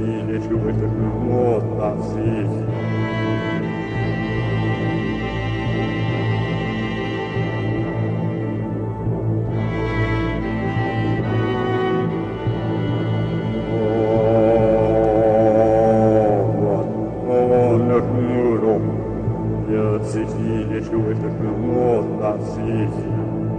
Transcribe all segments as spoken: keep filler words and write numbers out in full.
civile giuete nuota sì. Civile giuete nuota sì.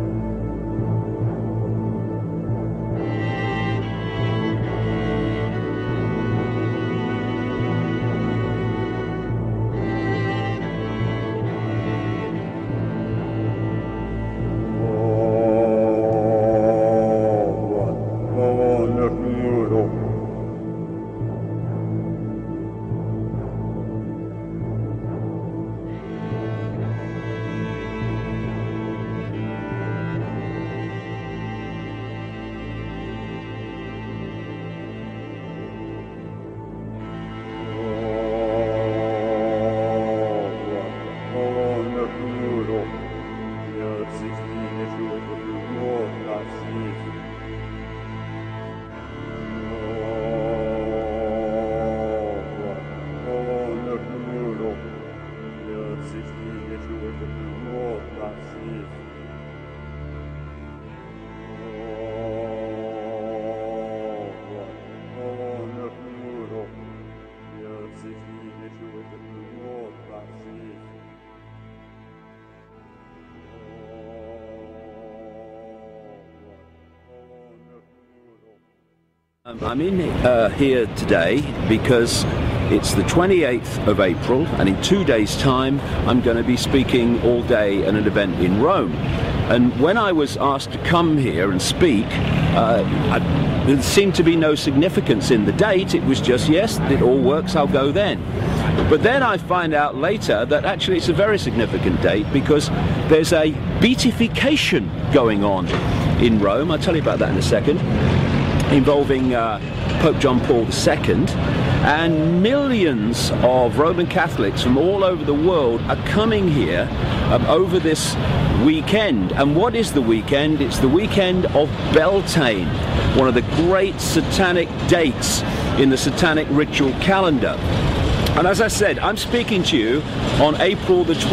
I'm in uh, here today because it's the twenty-eighth of April, and in two days' time I'm going to be speaking all day at an event in Rome. And when I was asked to come here and speak, uh, I, there seemed to be no significance in the date. It was just, yes, it all works, I'll go then. But then I find out later that actually it's a very significant date because there's a beatification going on in Rome. I'll tell you about that in a second. Involving uh, Pope John Paul the Second, and millions of Roman Catholics from all over the world are coming here um, over this weekend. And what is the weekend? It's the weekend of Beltane, one of the great satanic dates in the satanic ritual calendar. And as I said, I'm speaking to you on April the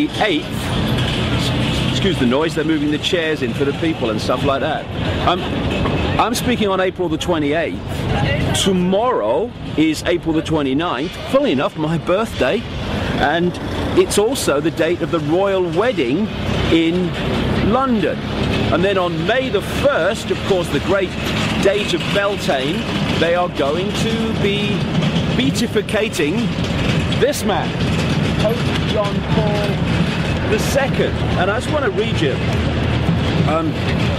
twenty-eighth. Excuse the noise, they're moving the chairs in for the people and stuff like that. Um, I'm speaking on April the twenty-eighth. Tomorrow is April the twenty-ninth, funnily enough, my birthday, and it's also the date of the royal wedding in London. And then on May the first, of course, the great date of Beltane, they are going to be beatificating this man, Pope John Paul the Second. And I just want to read you um,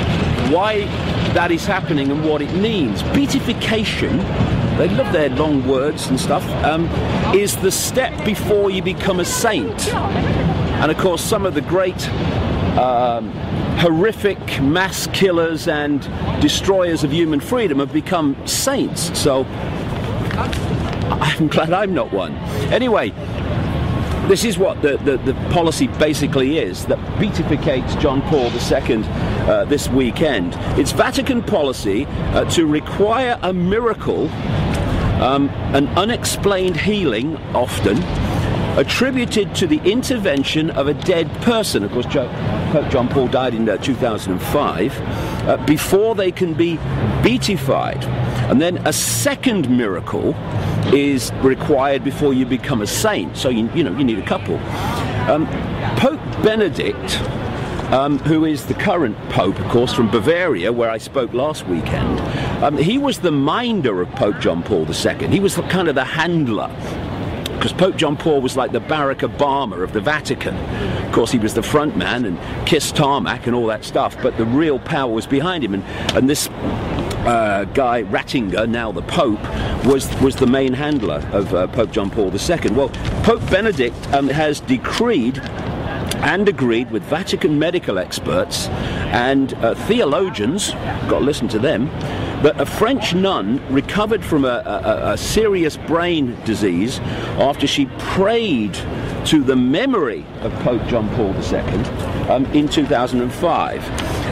why that is happening and what it means. Beatification, they love their long words and stuff, um, is the step before you become a saint. And of course some of the great um, horrific mass killers and destroyers of human freedom have become saints, so I'm glad I'm not one. Anyway, this is what the, the, the policy basically is, that beatificates John Paul the Second uh, this weekend. It's Vatican policy uh, to require a miracle, um, an unexplained healing often, attributed to the intervention of a dead person. Of course, Pope John Paul died in uh, two thousand five, uh, before they can be beatified. And then a second miracle is required before you become a saint. So you, you know you need a couple. Um, Pope Benedict, um, who is the current Pope, of course, from Bavaria, where I spoke last weekend, um, he was the minder of Pope John Paul the Second. He was the, kind of the handler, because Pope John Paul was like the Barack Obama of the Vatican. Of course, he was the front man and kissed tarmac and all that stuff, but the real power was behind him. And, and this Uh, guy Ratzinger, now the Pope, was was the main handler of uh, Pope John Paul the Second. Well, Pope Benedict um, has decreed and agreed with Vatican medical experts and uh, theologians, got to listen to them, that a French nun recovered from a, a, a serious brain disease after she prayed to the memory of Pope John Paul the Second um, in two thousand five.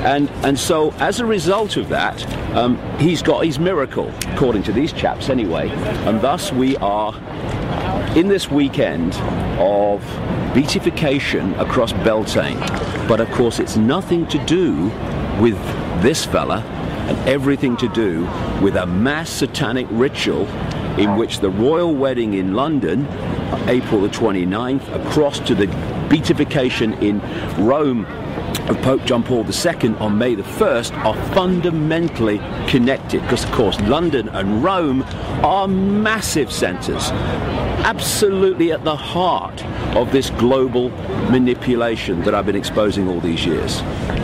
And, and so as a result of that, um, he's got his miracle, according to these chaps anyway, and thus we are in this weekend of beatification across Beltane. But of course it's nothing to do with this fella and everything to do with a mass satanic ritual in which the royal wedding in London, April the twenty-ninth, across to the beatification in Rome of Pope John Paul the Second on May the first are fundamentally connected, because of course London and Rome are massive centres, absolutely at the heart of this global manipulation that I've been exposing all these years.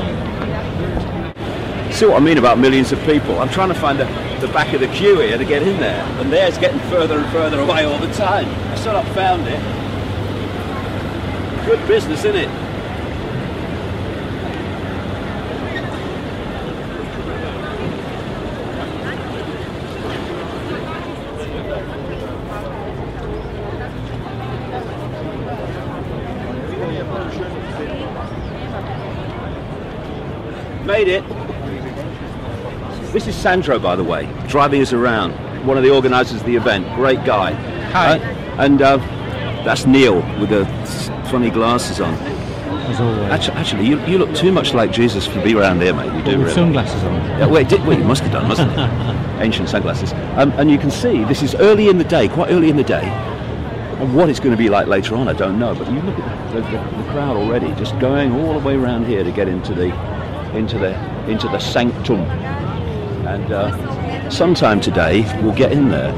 See what I mean about millions of people? I'm trying to find the, the back of the queue here to get in there, and theirs getting further and further away all the time. I still haven't found it. Good business, isn't it? Made it. This is Sandro, by the way, driving us around. One of the organisers of the event. Great guy. Hi. Uh, and uh, that's Neil with the funny glasses on. As always. Actually, actually you, you look too much like Jesus to be around here, mate. You do With really. sunglasses on. Yeah, wait, did, wait, you must have done, mustn't you? Ancient sunglasses. Um, and you can see this is early in the day, quite early in the day. And what it's going to be like later on, I don't know. But you look at the, the, the crowd already, just going all the way around here to get into the into the into the sanctum. And uh, sometime today we'll get in there.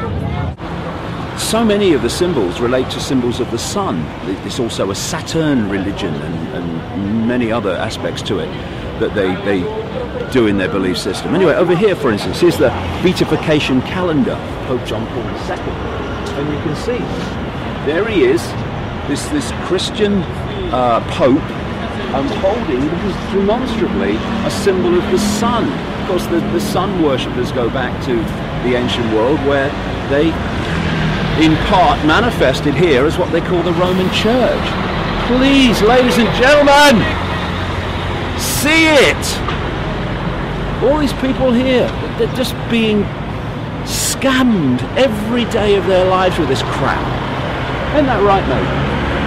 So many of the symbols relate to symbols of the sun. It's also a Saturn religion and, and many other aspects to it that they, they do in their belief system. Anyway, over here, for instance, here's the beatification calendar, Pope John Paul the Second. And you can see, there he is, this, this Christian uh, Pope, um, holding demonstrably a symbol of the sun. Of course, the, the sun worshippers go back to the ancient world where they, in part, manifested here as what they call the Roman Church. Please, ladies and gentlemen, see it! All these people here, they're just being scammed every day of their lives with this crap. Isn't that right, mate?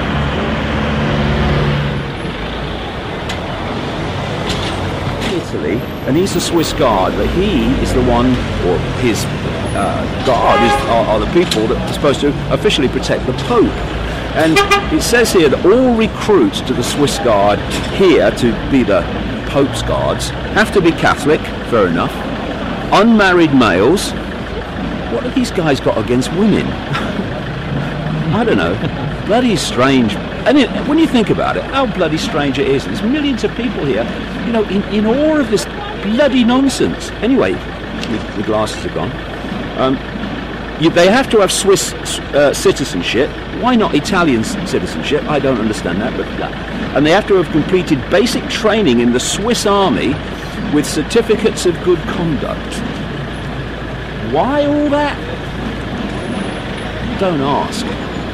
Italy, and he's the Swiss guard, but he is the one, or his uh, guard is, are, are the people that are supposed to officially protect the Pope. And it says here that all recruits to the Swiss guard here to be the Pope's guards have to be Catholic, fair enough, unmarried males. What have these guys got against women? I don't know. Bloody strange. And it, when you think about it, how bloody strange it is. There's millions of people here, you know, in, in awe of this bloody nonsense. Anyway, the, the glasses are gone. Um, you, they have to have Swiss uh, citizenship. Why not Italian citizenship? I don't understand that, but that. And they have to have completed basic training in the Swiss army with certificates of good conduct. Why all that? Don't ask.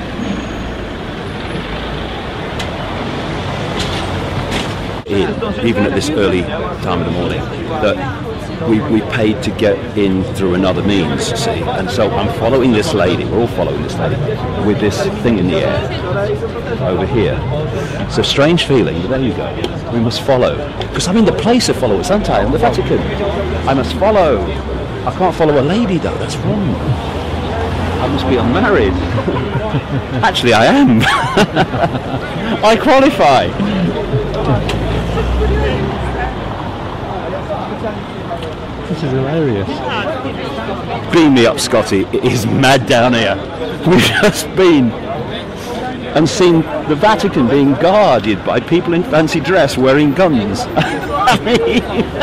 In, even at this early time of the morning, that we, we paid to get in through another means, see, and so I'm following this lady, we're all following this lady, with this thing in the air, over here. It's a strange feeling, but there you go. We must follow. Because I'm in the place of followers, aren't I? I'm the Vatican. I must follow. I can't follow a lady though, that's wrong. I must be unmarried. Actually, I am. I qualify. This is hilarious. Beam me up, Scotty. It is mad down here. We've just been and seen the Vatican being guarded by people in fancy dress wearing guns. I mean,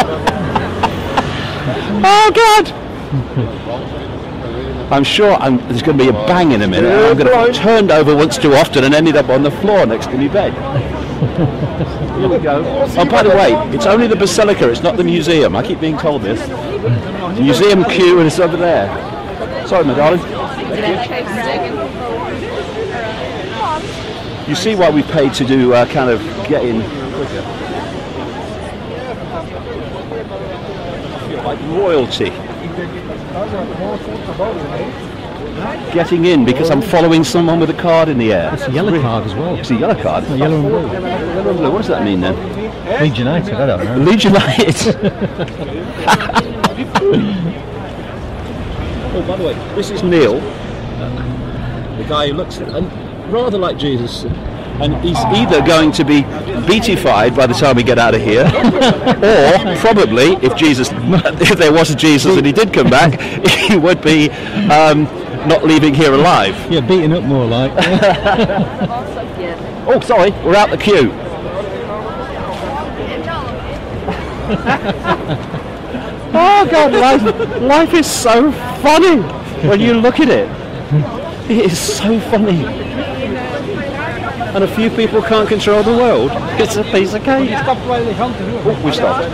oh God! I'm sure I'm, there's going to be a bang in a minute. I'm going to have turned over once too often and ended up on the floor next to my bed. Here we go. Oh, by the way, it's only the Basilica, it's not the museum. I keep being told this. The museum queue and it's over there. Sorry, my darling. You see why we paid to do uh, kind of get in quicker. like royalty. Getting in because I'm following someone with a card in the air. It's a yellow card as well. It's a yellow card? A yellow and blue. Yellow and blue. What does that mean then? Leeds United, I don't know. Leeds United. Oh, by the way, this is Neil, the guy who looks and rather like Jesus. And he's either going to be beatified by the time we get out of here, or probably, if Jesus, if there was a Jesus and he did come back, he would be um, not leaving here alive. Yeah, beaten up more like. Oh, sorry, we're out the queue. Oh God, life, life is so funny when you look at it. It is so funny. And a few people can't control the world. It's a piece of cake. Oh, we stopped.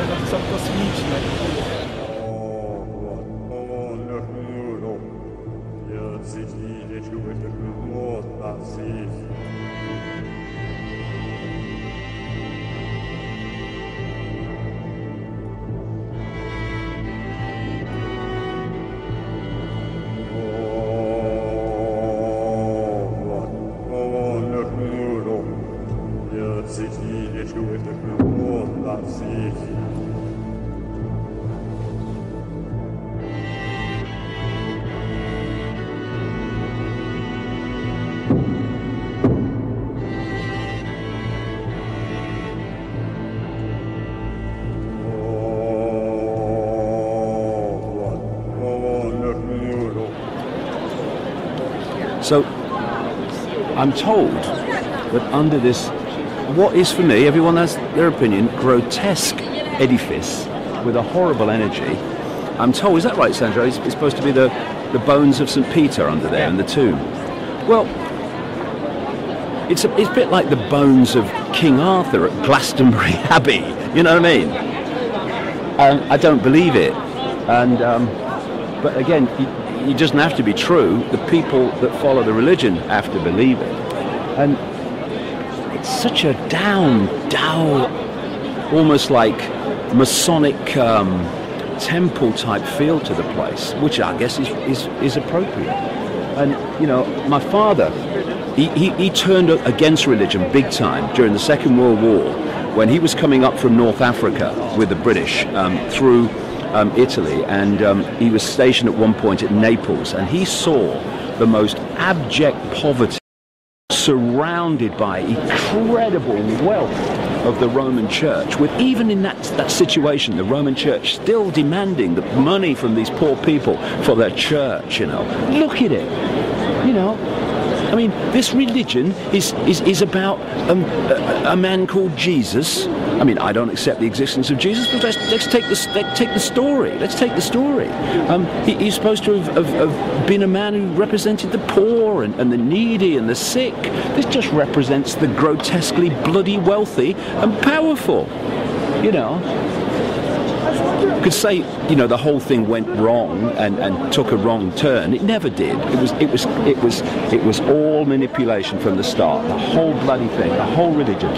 So, I'm told that under this, what is for me, everyone has their opinion, grotesque edifice with a horrible energy, I'm told, is that right, Sandra? It's, it's supposed to be the, the bones of Saint Peter under there in the tomb. Well, it's a, it's a bit like the bones of King Arthur at Glastonbury Abbey, you know what I mean? Um, I don't believe it. And, um, but again, it, it doesn't have to be true. The people that follow the religion have to believe it. And it's such a down, down, almost like Masonic um, temple type feel to the place, which I guess is, is, is appropriate. And, you know, my father, he, he, he turned against religion big time during the Second World War when he was coming up from North Africa with the British um, through um, Italy, and um, he was stationed at one point at Naples, and he saw the most abject poverty surrounded by incredible wealth of the Roman Church, with even in that, that situation, the Roman Church still demanding the money from these poor people for their church, you know. Look at it, you know. I mean, this religion is, is, is about um, a, a man called Jesus. I mean, I don't accept the existence of Jesus, but let's, let's, take, the, let's take the story. Let's take the story. Um, he, he's supposed to have, have, have been a man who represented the poor and, and the needy and the sick. This just represents the grotesquely bloody wealthy and powerful, you know. You could say, you know, the whole thing went wrong and, and took a wrong turn. It never did. It was, it was, it was, it was all manipulation from the start. The whole bloody thing, the whole religion.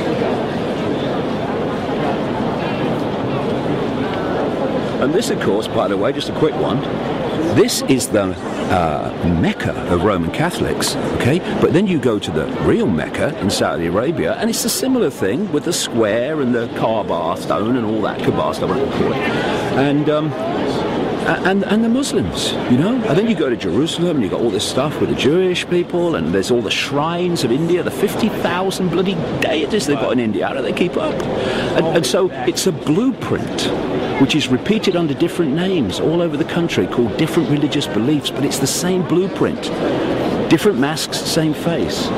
And this, of course, by the way, just a quick one. This is the uh, Mecca of Roman Catholics, okay? But then you go to the real Mecca in Saudi Arabia, and it's a similar thing with the square and the Kaaba stone and all that, Kaaba stone, whatever you call it. And, um, and, and the Muslims, you know? And then you go to Jerusalem, and you've got all this stuff with the Jewish people, and there's all the shrines of India, the fifty thousand bloody deities they've got in India. How do they keep up? And, and so it's a blueprint which is repeated under different names all over the country, called different religious beliefs, but it's the same blueprint. Different masks, same face.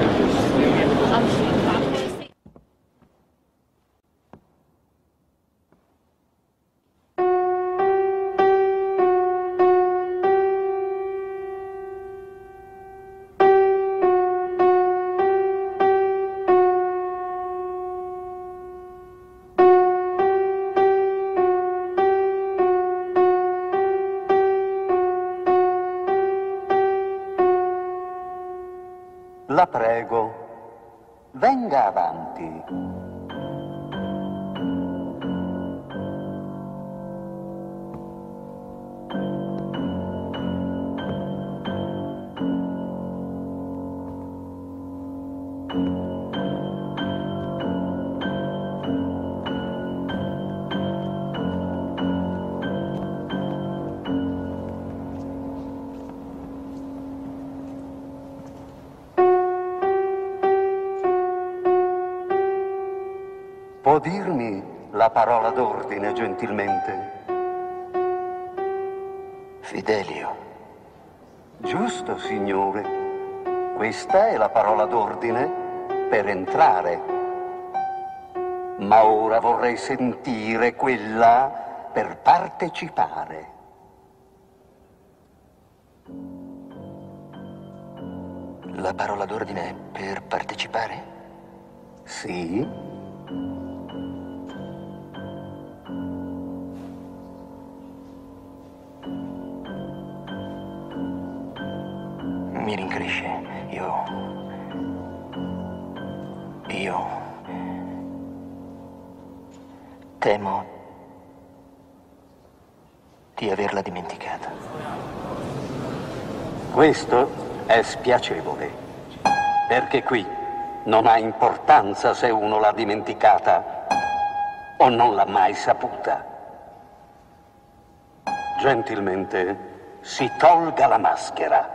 La prego, venga avanti. dirmi la parola d'ordine gentilmente? Fidelio. Giusto, signore. Questa è la parola d'ordine per entrare. Ma ora vorrei sentire quella per partecipare. La parola d'ordine è per partecipare? Sì. Mi rincresce. Io... Io... Temo di averla dimenticata. Questo è spiacevole, perché qui non ha importanza se uno l'ha dimenticata o non l'ha mai saputa. Gentilmente, si tolga la maschera.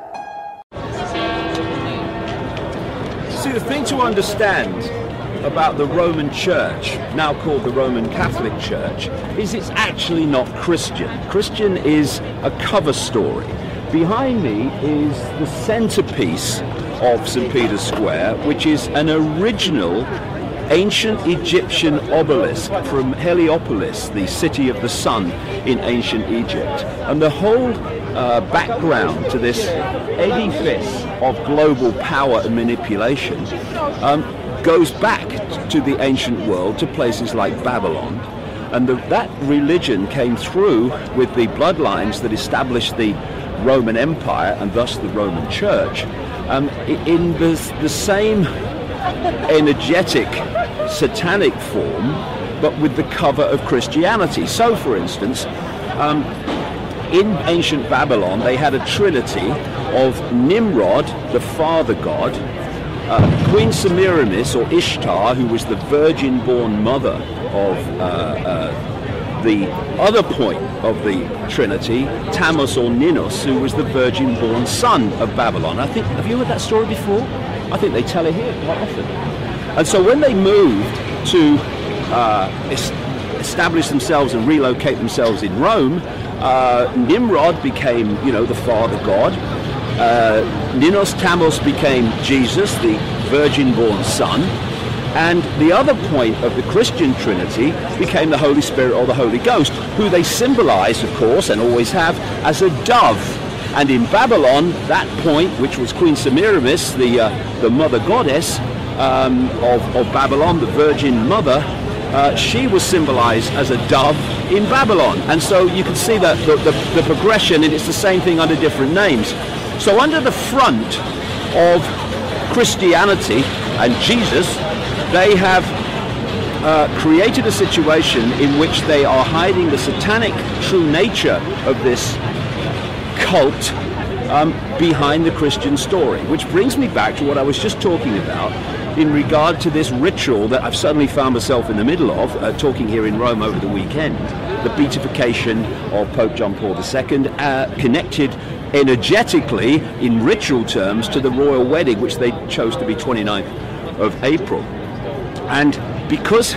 See, the thing to understand about the Roman Church, now called the Roman Catholic Church, is it's actually not Christian. Christian is a cover story. Behind me is the centerpiece of Saint Peter's Square, which is an original ancient Egyptian obelisk from Heliopolis, the city of the sun in ancient Egypt. And the whole uh, background to this edifice of global power and manipulation um, goes back to the ancient world, to places like Babylon. And the, that religion came through with the bloodlines that established the Roman Empire and thus the Roman Church um, in the, the same energetic satanic form, but with the cover of Christianity. So, for instance, um, in ancient Babylon they had a trinity of Nimrod, the father god, uh, Queen Semiramis or Ishtar, who was the virgin-born mother of uh, uh, the other point of the trinity, Tammuz or Ninus, who was the virgin-born son of Babylon. I think, have you heard that story before? I think they tell it here quite often. And so when they moved to uh, es establish themselves and relocate themselves in Rome, uh, Nimrod became, you know, the father god. Uh, Ninus Tammuz became Jesus, the virgin-born son. And the other point of the Christian Trinity became the Holy Spirit or the Holy Ghost, who they symbolize, of course, and always have, as a dove. And in Babylon, that point, which was Queen Semiramis, the, uh, the mother goddess um, of, of Babylon, the Virgin Mother, uh, she was symbolized as a dove in Babylon. And so you can see that the, the, the progression, and it's the same thing under different names. So under the front of Christianity and Jesus, they have uh, created a situation in which they are hiding the satanic true nature of this cult um, behind the Christian story, which brings me back to what I was just talking about in regard to this ritual that I've suddenly found myself in the middle of, uh, talking here in Rome over the weekend, the beatification of Pope John Paul the Second, uh, connected energetically in ritual terms to the royal wedding, which they chose to be twenty-ninth of April. And because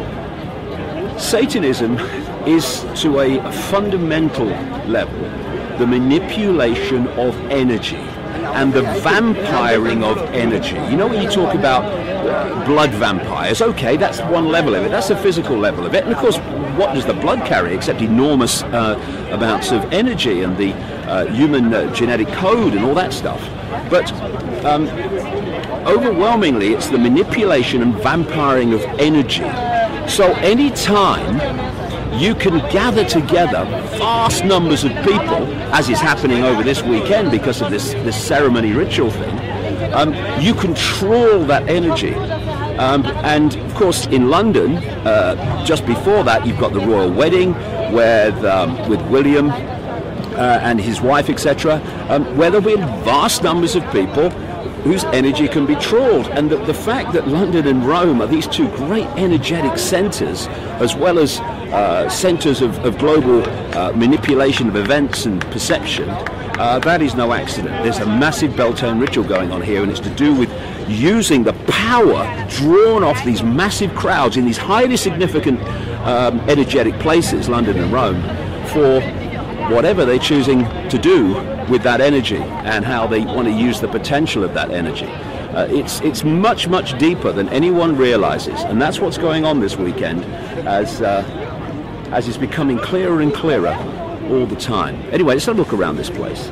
Satanism is to a fundamental level the manipulation of energy and the vampiring of energy. You know, when you talk about uh, blood vampires, okay, that's one level of it, that's the physical level of it. And of course, what does the blood carry except enormous uh, amounts of energy and the uh, human uh, genetic code and all that stuff. But um, overwhelmingly, it's the manipulation and vampiring of energy. So any time you can gather together vast numbers of people, as is happening over this weekend because of this, this ceremony ritual thing, um, you control that energy. Um, and of course in London, uh, just before that, you've got the royal wedding with, um, with William uh, and his wife, et cetera, um, where there'll be vast numbers of people whose energy can be trawled. And the, the fact that London and Rome are these two great energetic centers, as well as uh, centers of, of global uh, manipulation of events and perception, Uh, that is no accident. There's a massive Beltane ritual going on here, and it's to do with using the power drawn off these massive crowds in these highly significant um, energetic places, London and Rome, for whatever they're choosing to do with that energy and how they want to use the potential of that energy. Uh, it's it's much, much deeper than anyone realizes, and that's what's going on this weekend as, uh, as it's becoming clearer and clearer all the time. Anyway, let's have a look around this place.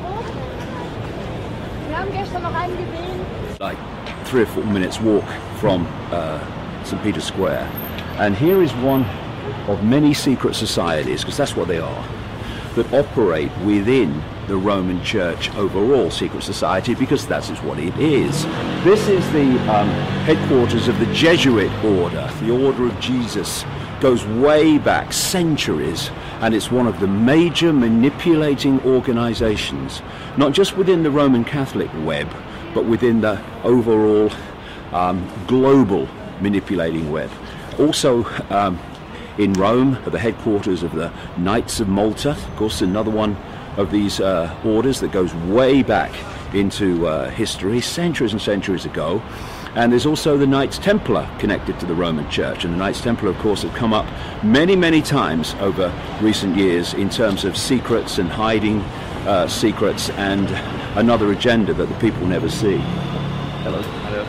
Like three or four minutes walk from uh, Saint Peter's Square, and here is one of many secret societies, because that's what they are, that operate within the Roman Church overall secret society, because that is what it is. This is the um, headquarters of the Jesuit order, the Order of Jesus. Goes way back centuries, and it's one of the major manipulating organizations, not just within the Roman Catholic web, but within the overall um, global manipulating web. Also um, in Rome are the headquarters of the Knights of Malta, of course another one of these uh, orders that goes way back into uh, history, centuries and centuries ago. And there's also the Knights Templar connected to the Roman Church, and the Knights Templar, of course, have come up many, many times over recent years in terms of secrets and hiding uh, secrets and another agenda that the people never see. Hello. Hello.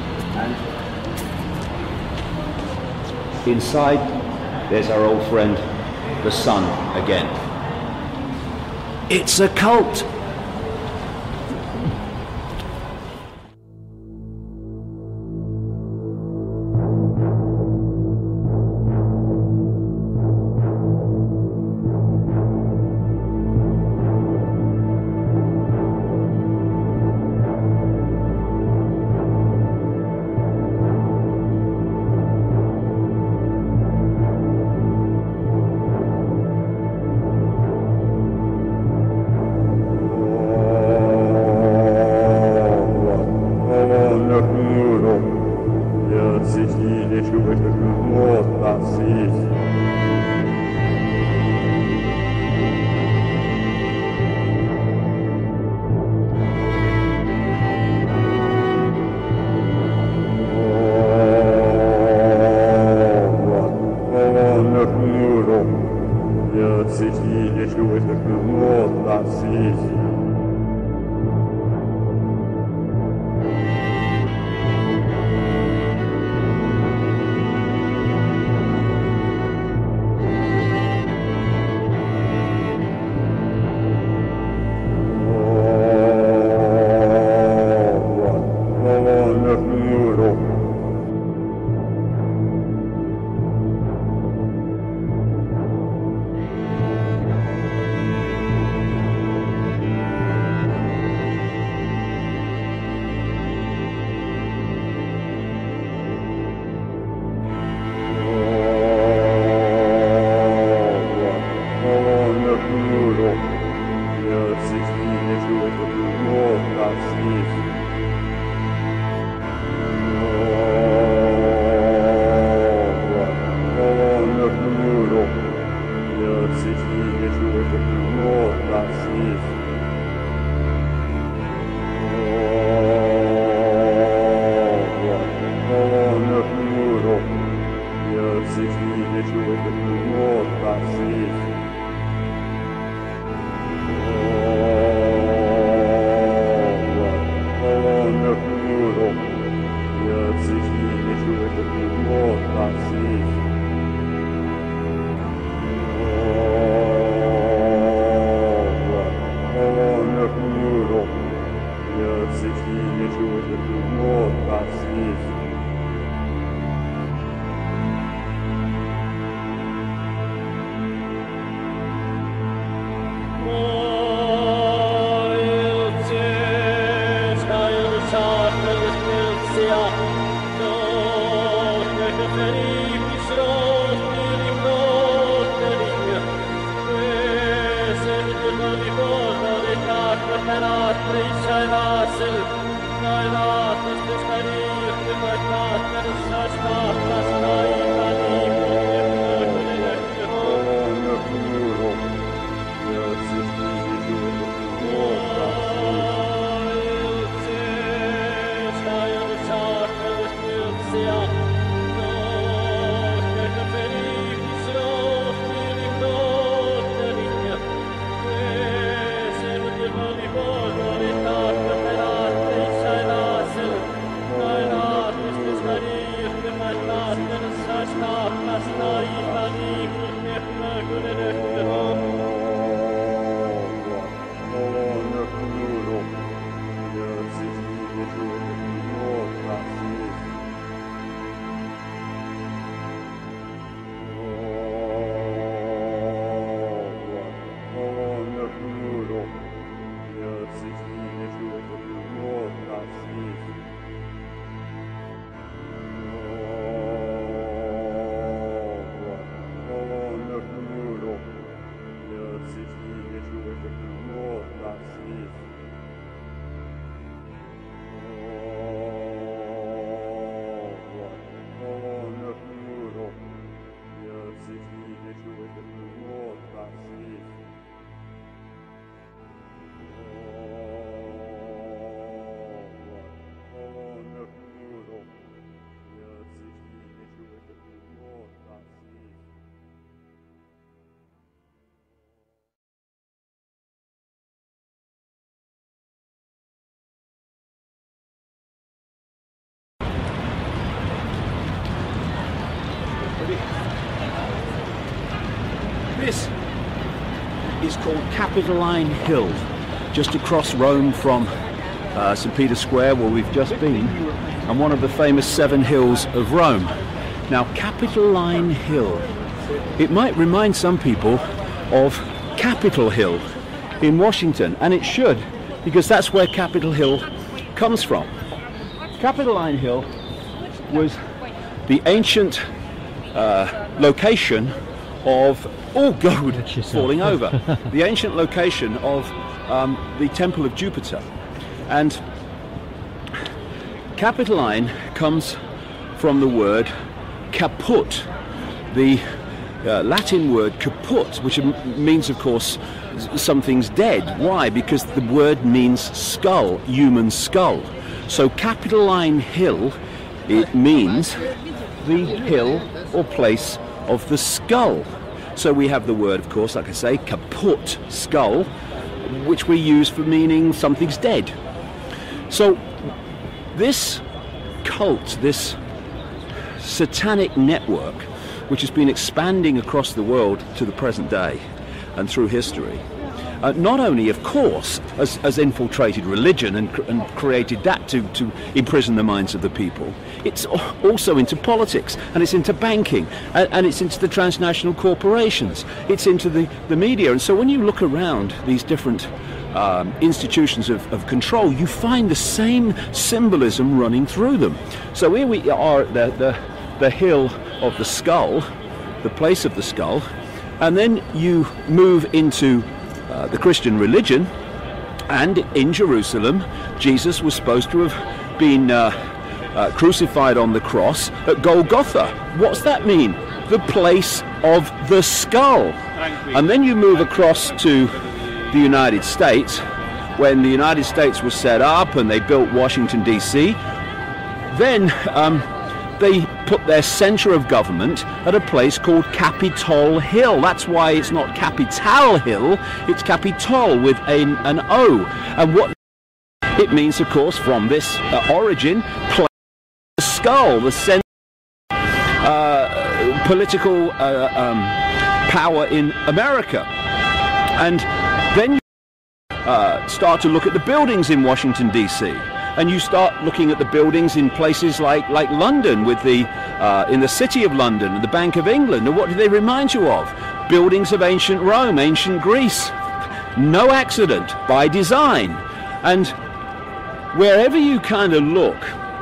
And inside, there's our old friend, the sun, again. It's a cult! Oh, This is called Capitoline Hill, just across Rome from uh, Saint Peter's Square, where we've just been, and one of the famous seven hills of Rome. Now, Capitoline Hill, it might remind some people of Capitol Hill in Washington, and it should, because that's where Capitol Hill comes from. Capitoline Hill was the ancient uh, location of, oh God, falling over, the ancient location of um, the Temple of Jupiter. And Capitoline comes from the word caput, the uh, Latin word caput, which means, of course, something's dead. Why? Because the word means skull, human skull. So Capitoline Hill, it means the hill or place of the skull. So we have the word, of course, like I say, caput, skull, which we use for meaning something's dead. So this cult, this satanic network, which has been expanding across the world to the present day and through history, Uh, not only, of course, has, has infiltrated religion and, and created that to, to imprison the minds of the people, it's also into politics, and it's into banking, and, and it's into the transnational corporations, it's into the, the media. And so when you look around these different um, institutions of, of control, you find the same symbolism running through them. So here we are at the, the, the hill of the skull, the place of the skull, and then you move into Uh, the Christian religion, and in Jerusalem Jesus was supposed to have been uh, uh, crucified on the cross at Golgotha. What's that mean? The place of the skull. And then you move across to the United States, when the United States was set up and they built Washington D C. Then um, they put their center of government at a place called Capitol Hill. That's why it's not Capital Hill, it's Capitol with an, an O. And what it means, of course, from this uh, origin, place the skull, the center uh, political uh, um, power in America. And then you uh, start to look at the buildings in Washington D C, and you start looking at the buildings in places like like London, with the uh, in the City of London and the Bank of England. And what do they remind you of? Buildings of ancient Rome, ancient Greece. No accident, by design. And wherever you kind of look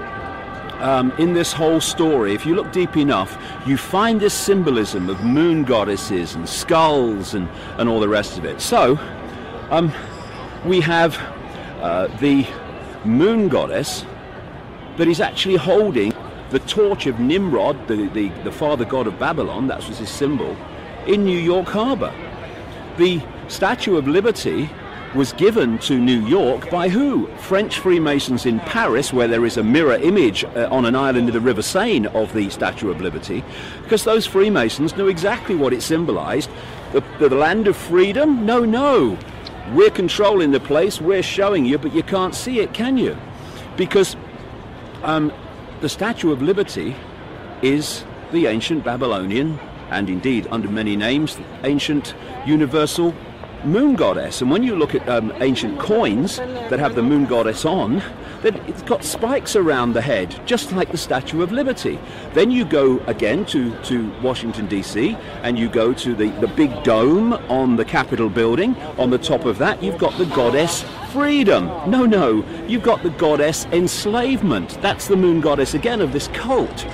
um, in this whole story, if you look deep enough, you find this symbolism of moon goddesses and skulls and and all the rest of it. So um, we have uh, the moon goddess that is actually holding the torch of Nimrod, the, the, the father god of Babylon, that was his symbol, in New York Harbor. The Statue of Liberty was given to New York by who? French Freemasons in Paris, where there is a mirror image uh, on an island in the River Seine of the Statue of Liberty, because those Freemasons knew exactly what it symbolized. The, the, the land of freedom? No, no. We're controlling the place, we're showing you, but you can't see it, can you? Because um, the Statue of Liberty is the ancient Babylonian, and indeed under many names, ancient universal moon goddess. And when you look at um, ancient coins that have the moon goddess on, then it's got spikes around the head, just like the Statue of Liberty. Then you go again to, to Washington D C, and you go to the, the big dome on the Capitol building. On the top of that, you've got the goddess freedom. No, no, you've got the goddess enslavement. That's the moon goddess again of this cult.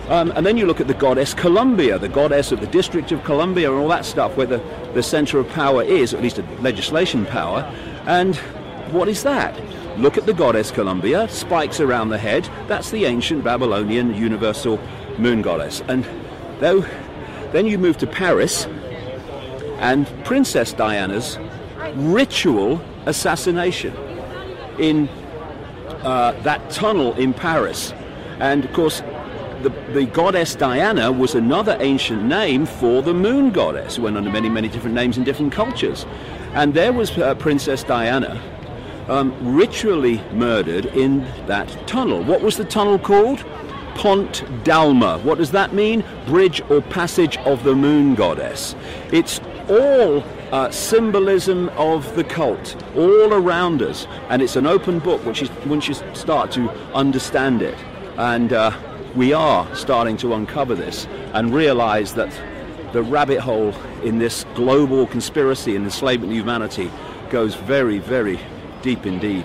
Um, and then you look at the goddess Columbia, the goddess of the District of Columbia and all that stuff, where the, the center of power is, or at least a legislation power. And what is that? Look at the goddess Columbia, spikes around the head. That's the ancient Babylonian universal moon goddess. And though, then you move to Paris, and Princess Diana's ritual assassination in uh, that tunnel in Paris. And of course, the, the goddess Diana was another ancient name for the moon goddess, who went under many, many different names in different cultures. And there was uh, Princess Diana um, ritually murdered in that tunnel. What was the tunnel called? Pont d'Alma. What does that mean? Bridge or passage of the moon goddess. It's all uh, symbolism of the cult, all around us. And it's an open book which is, once you start to understand it. And uh, we are starting to uncover this and realize that the rabbit hole in this global conspiracy and enslavement of humanity goes very, very deep indeed.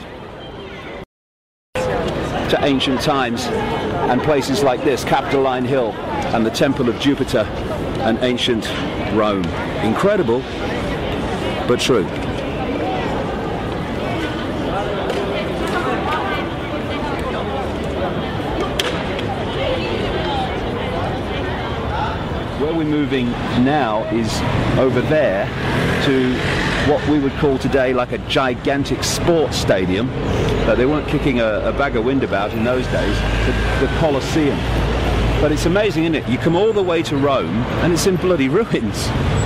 To ancient times and places like this, Capitoline Hill and the Temple of Jupiter and ancient Rome. Incredible, but true. Where we're moving now is over there to what we would call today like a gigantic sports stadium. Uh, they weren't kicking a, a bag of wind about in those days, the, the Colosseum. But it's amazing, isn't it? You come all the way to Rome and it's in bloody ruins.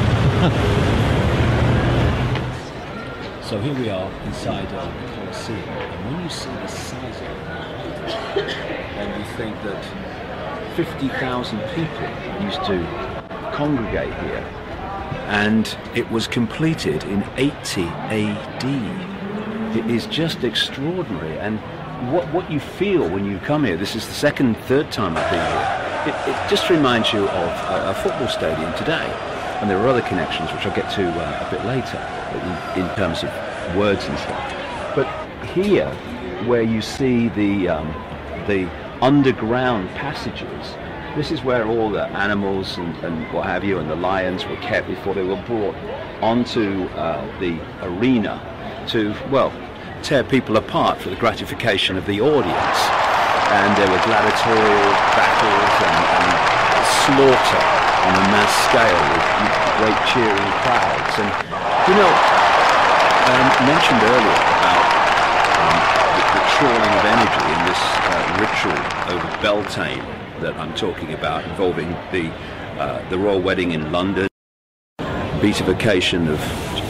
So here we are inside uh, the Colosseum, and when you see the size of it, and you think that fifty thousand people used to congregate here, and it was completed in eighty A D. It is just extraordinary, and what what you feel when you come here, this is the second, third time I've been here, it, it just reminds you of a, a football stadium today. And there are other connections which I'll get to uh, a bit later in, in terms of words and stuff. But here, where you see the um, the underground passages, this is where all the animals and, and what have you, and the lions were kept before they were brought onto uh, the arena to, well, tear people apart for the gratification of the audience. And there were gladiatorial battles and, and slaughter on a mass scale with great cheering crowds. And, you know, um, mentioned earlier about um, the, the trawling of energy in this uh, ritual over Beltane that I'm talking about, involving the, uh, the royal wedding in London, beatification of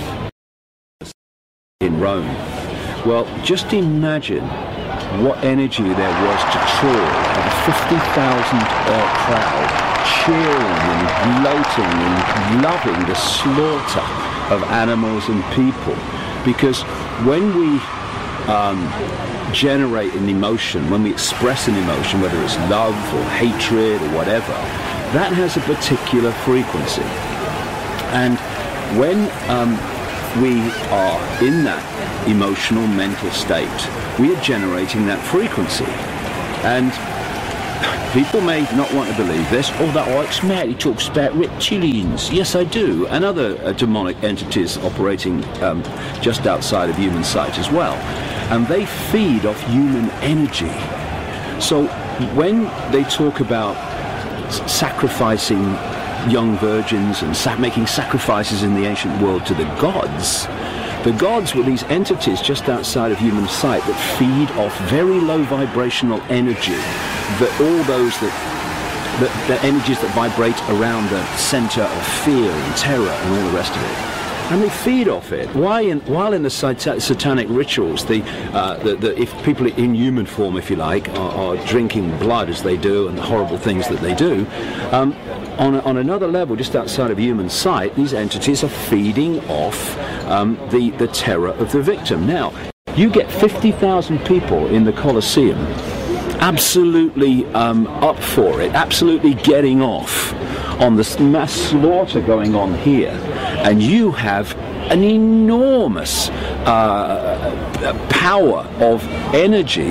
in Rome. Well, just imagine what energy there was to trawl at a fifty thousand uh, crowd, cheering and gloating and loving the slaughter of animals and people. Because when we um, generate an emotion, when we express an emotion, whether it's love or hatred or whatever, that has a particular frequency. And when um, we are in that emotional, mental state, we are generating that frequency. And people may not want to believe this. Oh, that Ox Matt, he talks about reptilians. Yes, I do. And other uh, demonic entities operating um, just outside of human sight as well. And they feed off human energy. So when they talk about sacrificing young virgins and sa making sacrifices in the ancient world to the gods, the gods were these entities just outside of human sight that feed off very low vibrational energy, that all those that, that the energies that vibrate around the center of fear and terror and all the rest of it. And they feed off it. Why in, while in the sat satanic rituals, the, uh, the, the, if people in human form, if you like, are, are drinking blood as they do and the horrible things that they do, um, on, a, on another level, just outside of human sight, these entities are feeding off um, the, the terror of the victim. Now, you get fifty thousand people in the Colosseum absolutely um, up for it, absolutely getting off on this mass slaughter going on here, and you have an enormous uh, power of energy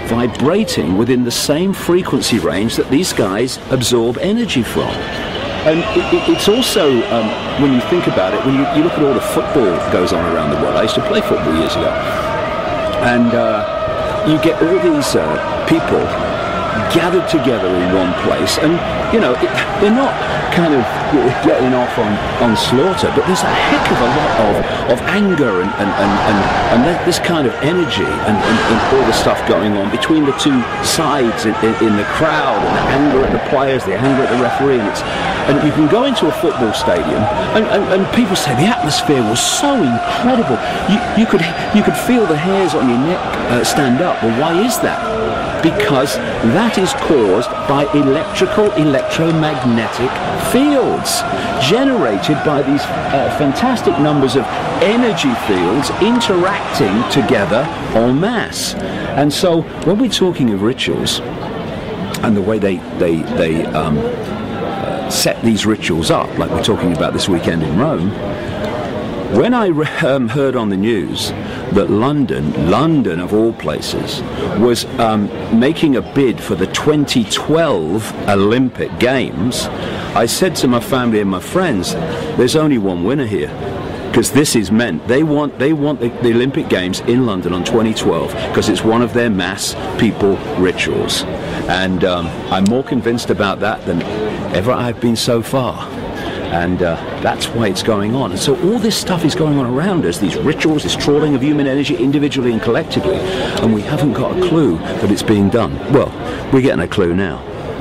vibrating within the same frequency range that these guys absorb energy from. And it, it, it's also, um, when you think about it, when you, you look at all the football that goes on around the world. I used to play football years ago. And uh, you get all these uh, people gathered together in one place, and you know it, they're not kind of getting off on, on slaughter, but there's a heck of a lot of, of anger and and, and, and, and that, this kind of energy and, and, and all the stuff going on between the two sides in, in, in the crowd, and the anger at the players, the anger at the referee. And, it's, and you can go into a football stadium and, and, and people say the atmosphere was so incredible. You, you could you could feel the hairs on your neck uh, stand up. Well, why is that? Because that is caused by electrical electromagnetic fields generated by these uh, fantastic numbers of energy fields interacting together en masse. And so when we're talking of rituals and the way they they they um, uh, set these rituals up, like we're talking about this weekend in Rome, when I um, heard on the news that London, London of all places, was um, making a bid for the twenty twelve Olympic Games, I said to my family and my friends, there's only one winner here. Because this is meant, they want they want the, the Olympic Games in London on twenty twelve because it's one of their mass people rituals. And um, I'm more convinced about that than ever I've been so far. And uh, that's why it's going on. And so all this stuff is going on around us, these rituals, this trawling of human energy individually and collectively, and we haven't got a clue that it's being done. Well, we're getting a clue now.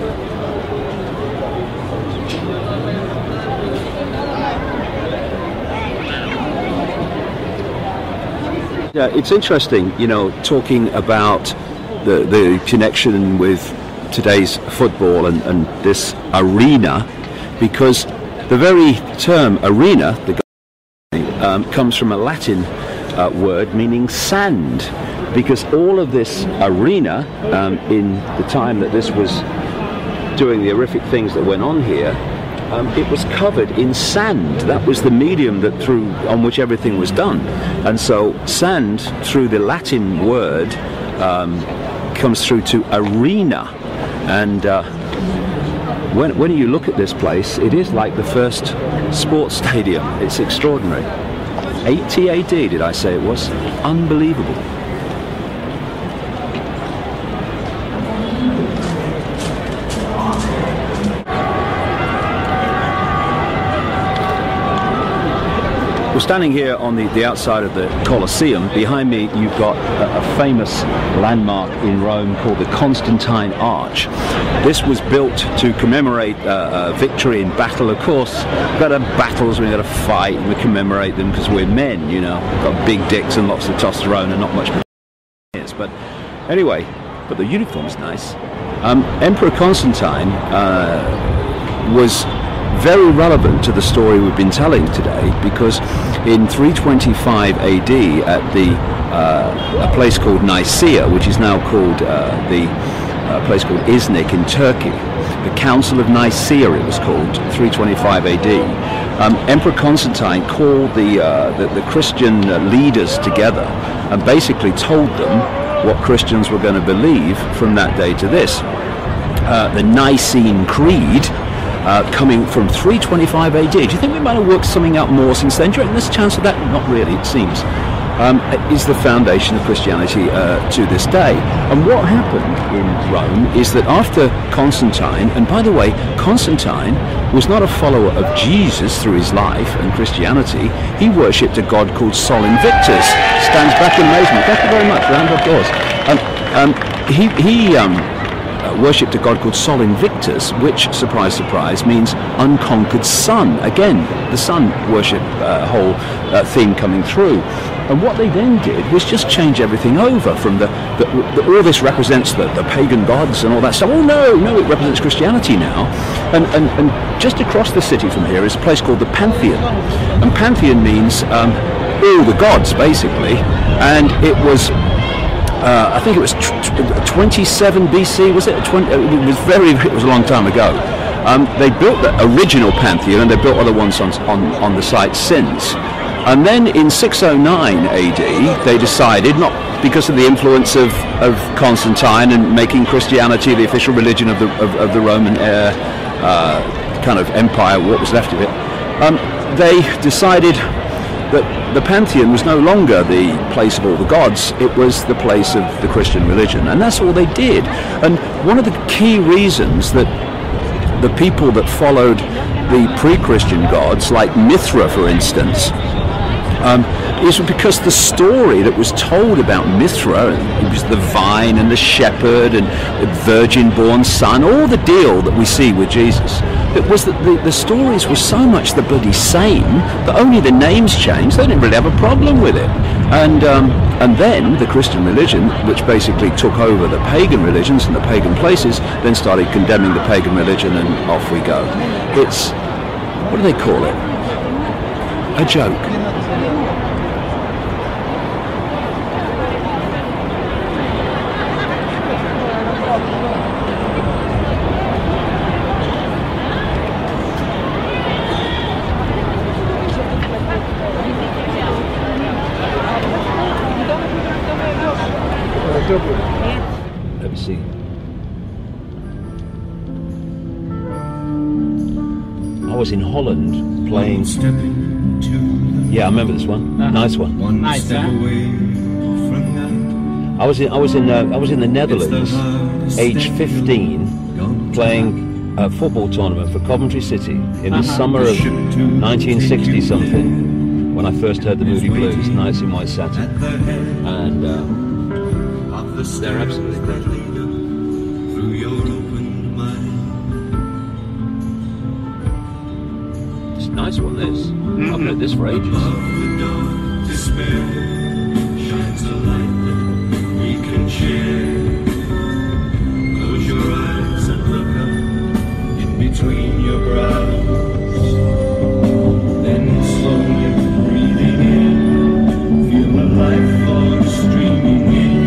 Yeah, it's interesting, you know, talking about the, the connection with today's football and, and this arena, because the very term arena the, um, comes from a Latin uh, word meaning sand, because all of this arena, um, in the time that this was doing the horrific things that went on here, um, it was covered in sand. That was the medium that through on which everything was done. And so sand, through the Latin word, um, comes through to arena. And uh, When, when you look at this place, it is like the first sports stadium. It's extraordinary. eighty A D, did I say it was? Unbelievable. We're standing here on the, the outside of the Colosseum. Behind me you've got a, a famous landmark in Rome called the Constantine Arch. This was built to commemorate uh, a victory in battle. Of course, we've got to have battles, we've got to fight, and we commemorate them because we're men, you know. We've got big dicks and lots of testosterone and not much. But anyway, but the uniform's nice. Um, Emperor Constantine uh, was very relevant to the story we've been telling today, because in three twenty-five A D at the uh, a place called Nicaea, which is now called uh, the uh, place called Iznik in Turkey, the Council of Nicaea it was called, three twenty-five A D, um, Emperor Constantine called the, uh, the, the Christian uh, leaders together and basically told them what Christians were going to believe from that day to this. Uh, the Nicene Creed, Uh, coming from three twenty-five A D. Do you think we might have worked something out more since then? Do you reckon there's a chance of that? Not really, it seems. Um, is the foundation of Christianity uh, to this day. And what happened in Rome is that after Constantine, and by the way, Constantine was not a follower of Jesus through his life and Christianity, he worshipped a god called Sol Invictus. Stands back in amazement. Thank you very much, round of applause. Um, um, he, he um, worshipped a god called Sol Invictus, which, surprise, surprise, means unconquered sun. Again, the sun worship uh, whole uh, theme coming through. And what they then did was just change everything over from the, the, the all this represents the, the pagan gods and all that stuff. Oh no, no, it represents Christianity now. And, and, and just across the city from here is a place called the Pantheon. And Pantheon means um, all the gods, basically. And it was Uh, I think it was twenty-seven B C, was it? twenty, it was very, it was a long time ago. Um, they built the original Pantheon, and they built other ones on, on, on the site since. And then in six oh nine A D, they decided, not because of the influence of, of Constantine and making Christianity the official religion of the of, of the Roman uh, uh, kind of empire, what was left of it, um, they decided that the Pantheon was no longer the place of all the gods, it was the place of the Christian religion, and that's all they did. And one of the key reasons that the people that followed the pre-Christian gods, like Mithra for instance, um, is because the story that was told about Mithra, it was the vine and the shepherd and the virgin-born son, all the deal that we see with Jesus, it was that the, the stories were so much the bloody same that only the names changed. They didn't really have a problem with it. And um, and then the Christian religion, which basically took over the pagan religions and the pagan places, then started condemning the pagan religion, and off we go. It's, what do they call it? A joke. Let me see. I was in Holland playing. Yeah, I remember this one. Uh-huh. Nice one. Nice, huh? I was in. I was in. Uh, I was in the Netherlands, age fifteen, playing a football tournament for Coventry City in the uh-huh. summer of nineteen sixty something. When I first heard the Moody Blues, Nights in White Satin, and. Um, They're absolutely great. It's a nice one, this. Mm-hmm. I've heard this for ages. Close your eyes and look up in between your brows. Then slowly breathing in, feel the life force streaming in.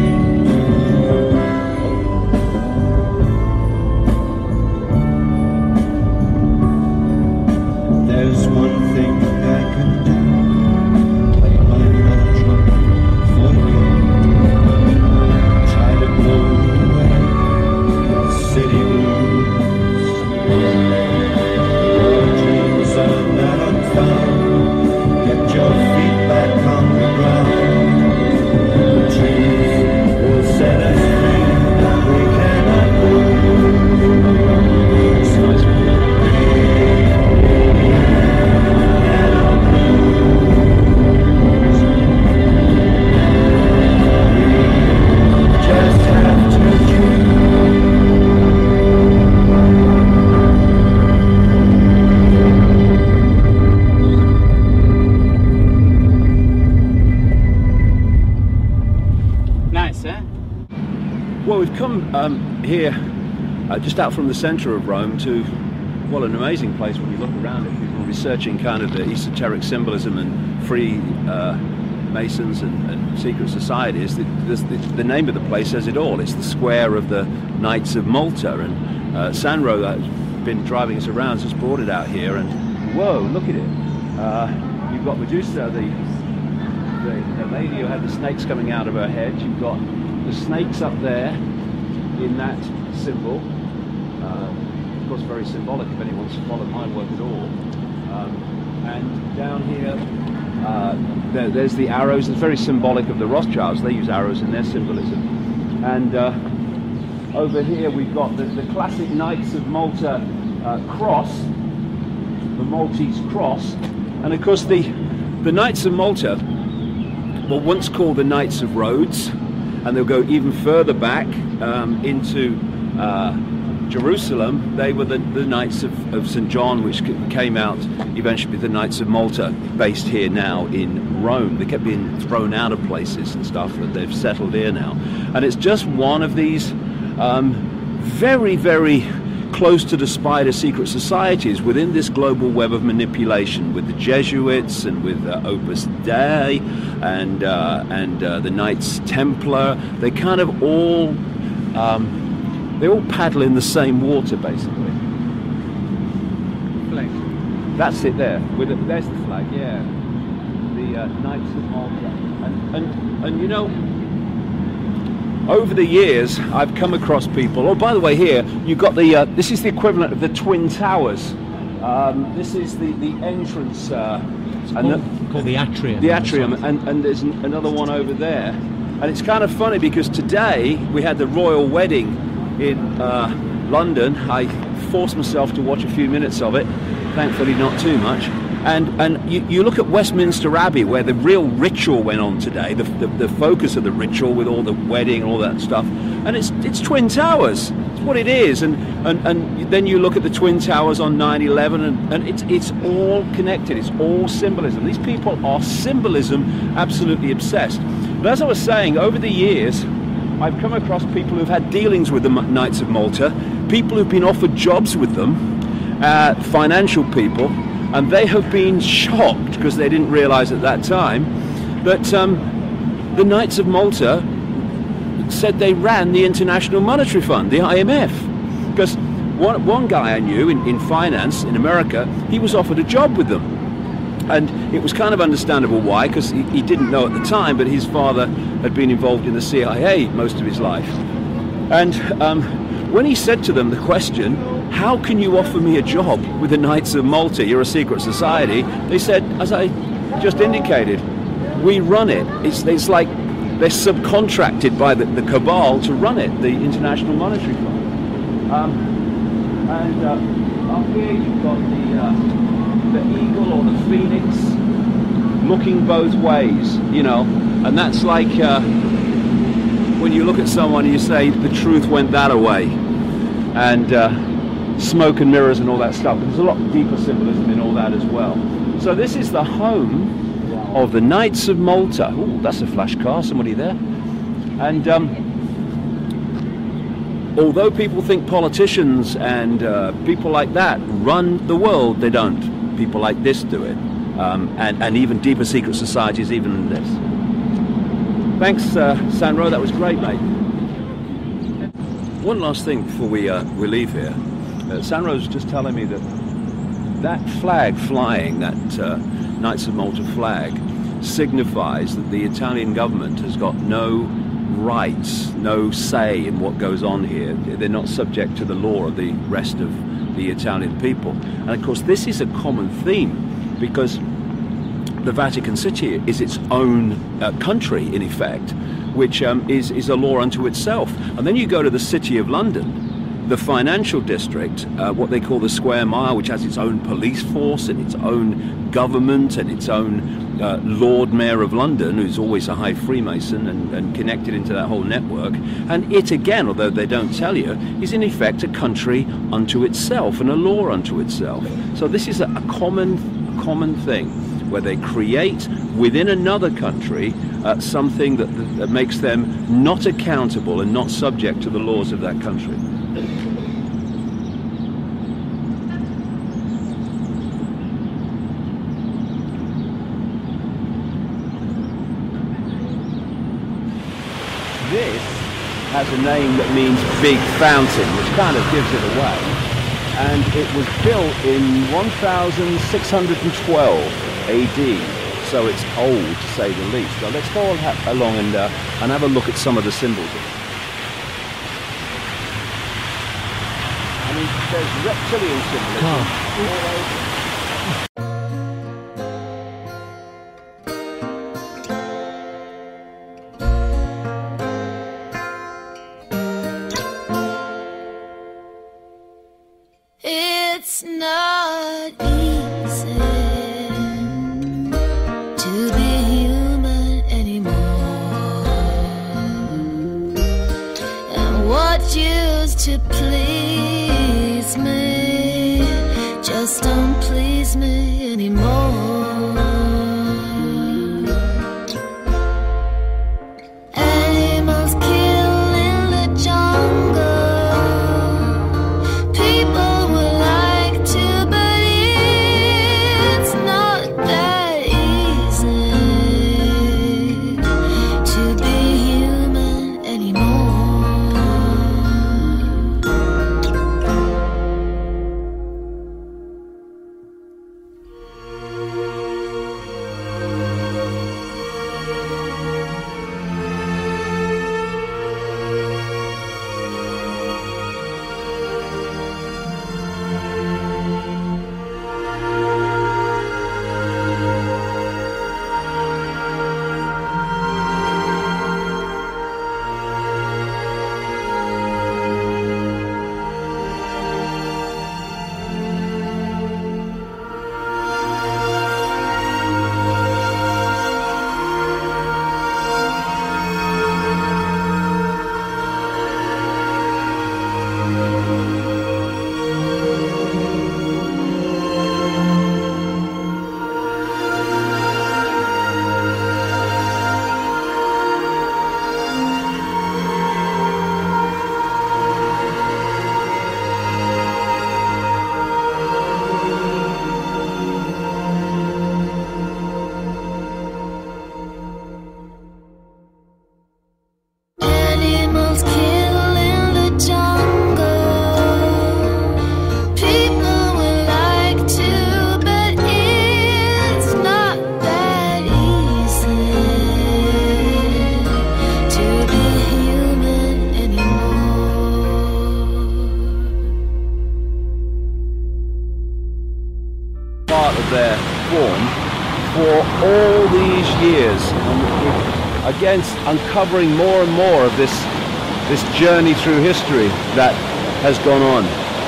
There's one thing I can do, play my mantra for you, try to blow away the city blues. Your dreams are not unfound, get your feet back on the ground. The truth will set us free, we cannot lose. It's nice. Well, we've come um, here uh, just out from the centre of Rome to, well, an amazing place when you look around it. People researching kind of the esoteric symbolism and free uh, masons and, and secret societies. The, the, the name of the place says it all. It's the square of the Knights of Malta, and uh, Sandro has been driving us around, just brought it out here, and whoa, look at it. Uh, you've got Medusa, the, the, the lady who had the snakes coming out of her head. You've got the snakes up there in that symbol, uh, of course very symbolic if anyone's followed my work at all. Um, and down here, uh, there, there's the arrows. It's very symbolic of the Rothschilds. They use arrows in their symbolism. And uh, over here we've got the, the classic Knights of Malta uh, cross, the Maltese cross. And of course the, the Knights of Malta were once called the Knights of Rhodes, and they'll go even further back um, into uh, Jerusalem. They were the, the Knights of, of Saint John, which came out eventually the Knights of Malta, based here now in Rome. They kept being thrown out of places and stuff, but they've settled here now. And it's just one of these um, very, very close to the spider secret societies within this global web of manipulation, with the Jesuits and with uh, Opus Dei and uh, and uh, the Knights Templar. They kind of all um, they all paddle in the same water, basically. Flag. That's it there. With it, there's the flag. Yeah, the uh, Knights of Malta. And and and you know, over the years, I've come across people. Oh, by the way, here you got the. Uh, this is the equivalent of the Twin Towers. Um, this is the the entrance. Uh, It's and called, the, called the atrium. the atrium, and, and there's an, another one over there. And it's kind of funny because today we had the royal wedding in uh, London. I forced myself to watch a few minutes of it, thankfully not too much. And and you, you look at Westminster Abbey, where the real ritual went on today, the, the, the focus of the ritual with all the wedding and all that stuff, and it's it's Twin Towers. It's what it is. And, and, and then you look at the Twin Towers on nine eleven, and, and it's, it's all connected. It's all symbolism. These people are symbolism absolutely obsessed. But as I was saying, over the years, I've come across people who've had dealings with the Knights of Malta, people who've been offered jobs with them, uh, financial people, and they have been shocked because they didn't realize at that time that um, the Knights of Malta said they ran the International Monetary Fund, the I M F. Because one, one guy I knew in, in finance in America, he was offered a job with them. And it was kind of understandable why, because he, he didn't know at the time, but his father had been involved in the C I A most of his life. And um, when he said to them the question, how can you offer me a job with the Knights of Malta? You're a secret society. They said, as I just indicated, we run it. It's, it's like they're subcontracted by the, the cabal to run it, the International Monetary Fund. Um, and uh, up here you've got the, uh, the eagle or the phoenix looking both ways, you know, and that's like uh, when you look at someone and you say the truth went that away. And uh, smoke and mirrors and all that stuff. But there's a lot deeper symbolism in all that as well. So this is the home of the Knights of Malta. Oh, that's a flash car, somebody there. And um, although people think politicians and uh, people like that run the world, they don't. People like this do it. Um, and, and even deeper secret societies, even than this. Thanks, uh, Sandro, that was great, mate. One last thing before we, uh, we leave here. Uh, Sandro's just telling me that that flag flying, that uh, Knights of Malta flag, signifies that the Italian government has got no rights, no say in what goes on here. They're not subject to the law of the rest of the Italian people. And of course this is a common theme because the Vatican City is its own uh, country in effect, which um, is, is a law unto itself. And then you go to the City of London, the financial district, uh, what they call the Square Mile, which has its own police force and its own government and its own uh, Lord Mayor of London, who's always a high Freemason and, and connected into that whole network. And it again, although they don't tell you, is in effect a country unto itself and a law unto itself. So this is a, a common, a common thing where they create within another country uh, something that, that makes them not accountable and not subject to the laws of that country. This has a name that means big fountain, which kind of gives it away. And it was built in one thousand six hundred twelve A D, so it's old to say the least. So let's go along and, uh, and have a look at some of the symbols of it. I mean, there's reptilian symbolism all over. It's not easy to be human anymore, and what used to please me just don't please me anymore. Animals kill in the jungle. against uncovering more and more of this this journey through history that has gone on.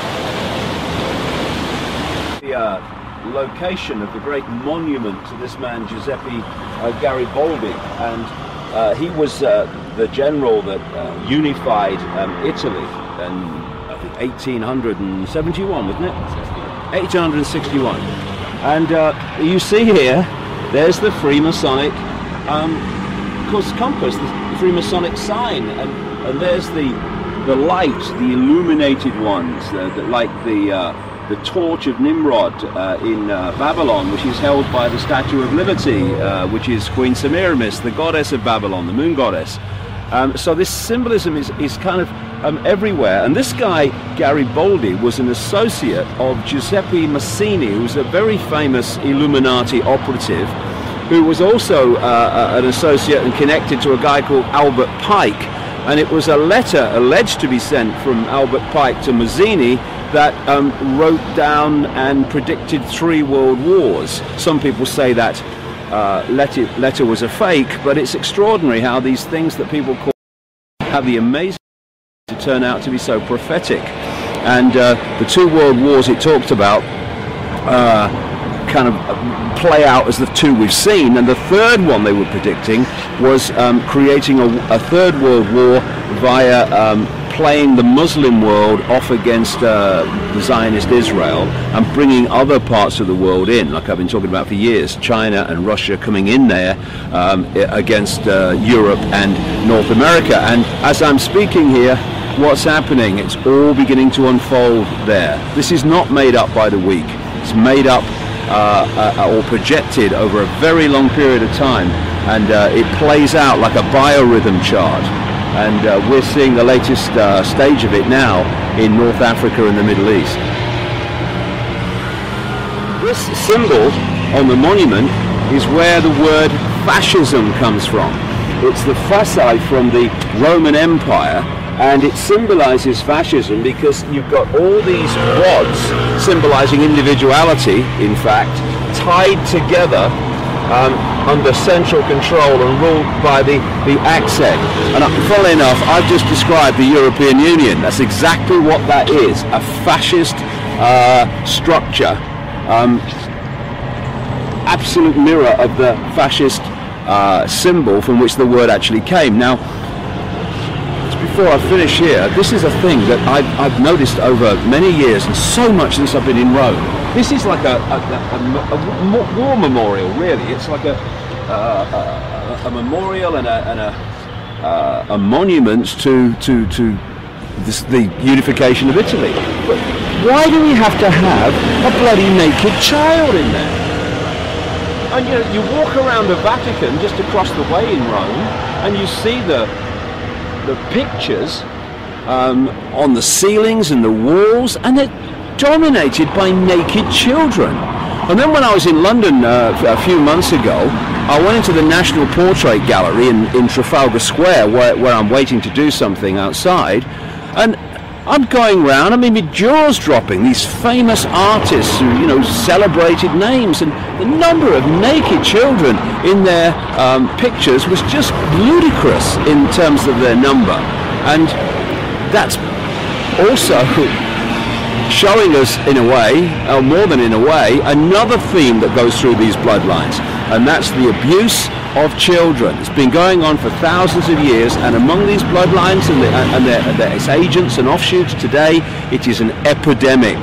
The uh, location of the great monument to this man Giuseppe uh, Garibaldi, and uh, he was uh, the general that uh, unified um, Italy in I think eighteen seventy-one, wasn't it? eighteen sixty-one. And uh, you see here, there's the Freemasonic um, of course, compass, the Freemasonic sign, and, and there's the the light, the illuminated ones, uh, the, like the uh, the torch of Nimrod uh, in uh, Babylon, which is held by the Statue of Liberty, uh, which is Queen Semiramis, the goddess of Babylon, the moon goddess. Um, so this symbolism is, is kind of um, everywhere. And this guy, Garibaldi, was an associate of Giuseppe Mazzini, who's a very famous Illuminati operative, who was also uh, an associate and connected to a guy called Albert Pike. And it was a letter alleged to be sent from Albert Pike to Mazzini that um, wrote down and predicted three world wars. Some people say that uh, letter, letter was a fake, but it's extraordinary how these things that people call have the amazing to turn out to be so prophetic. And uh, the two world wars it talked about uh, kind of play out as the two we've seen, and the third one they were predicting was um, creating a, a third world war via um, playing the Muslim world off against uh, the Zionist Israel and bringing other parts of the world in, like I've been talking about for years, China and Russia coming in there um, against uh, Europe and North America. And as I'm speaking here, what's happening? It's all beginning to unfold there. This is not made up by the week. It's made up uh, uh, or projected over a very long period of time, and uh, it plays out like a biorhythm chart. And uh, we're seeing the latest uh, stage of it now in North Africa and the Middle East. This symbol on the monument is where the word fascism comes from. It's the fasci from the Roman Empire, and it symbolizes fascism because you've got all these rods symbolizing individuality, in fact, tied together Um, under central control and ruled by the, the Axe Head. And uh, funnily enough, I've just described the European Union. That's exactly what that is, a fascist uh, structure, um, absolute mirror of the fascist uh, symbol from which the word actually came. Now, before I finish here, this is a thing that I've, I've noticed over many years, and so much since I've been in Rome. This is like a, a, a, a war memorial, really. It's like a, a, a, a memorial and a, and a, uh, a monument to, to, to this, the unification of Italy. But why do we have to have a bloody naked child in there? And you know, you walk around the Vatican just across the way in Rome, and you see the the pictures um, on the ceilings and the walls, and they're dominated by naked children. And then when I was in London uh, a few months ago, I went into the National Portrait Gallery in, in Trafalgar Square, where, where I'm waiting to do something outside, and I'm going round, I mean, my jaw's dropping, these famous artists who, you know, celebrated names, and the number of naked children in their um, pictures was just ludicrous in terms of their number. And that's also showing us, in a way, or more than in a way, another theme that goes through these bloodlines, and that's the abuse of children. It's been going on for thousands of years, and among these bloodlines and, the, and their, their its agents and offshoots today, it is an epidemic.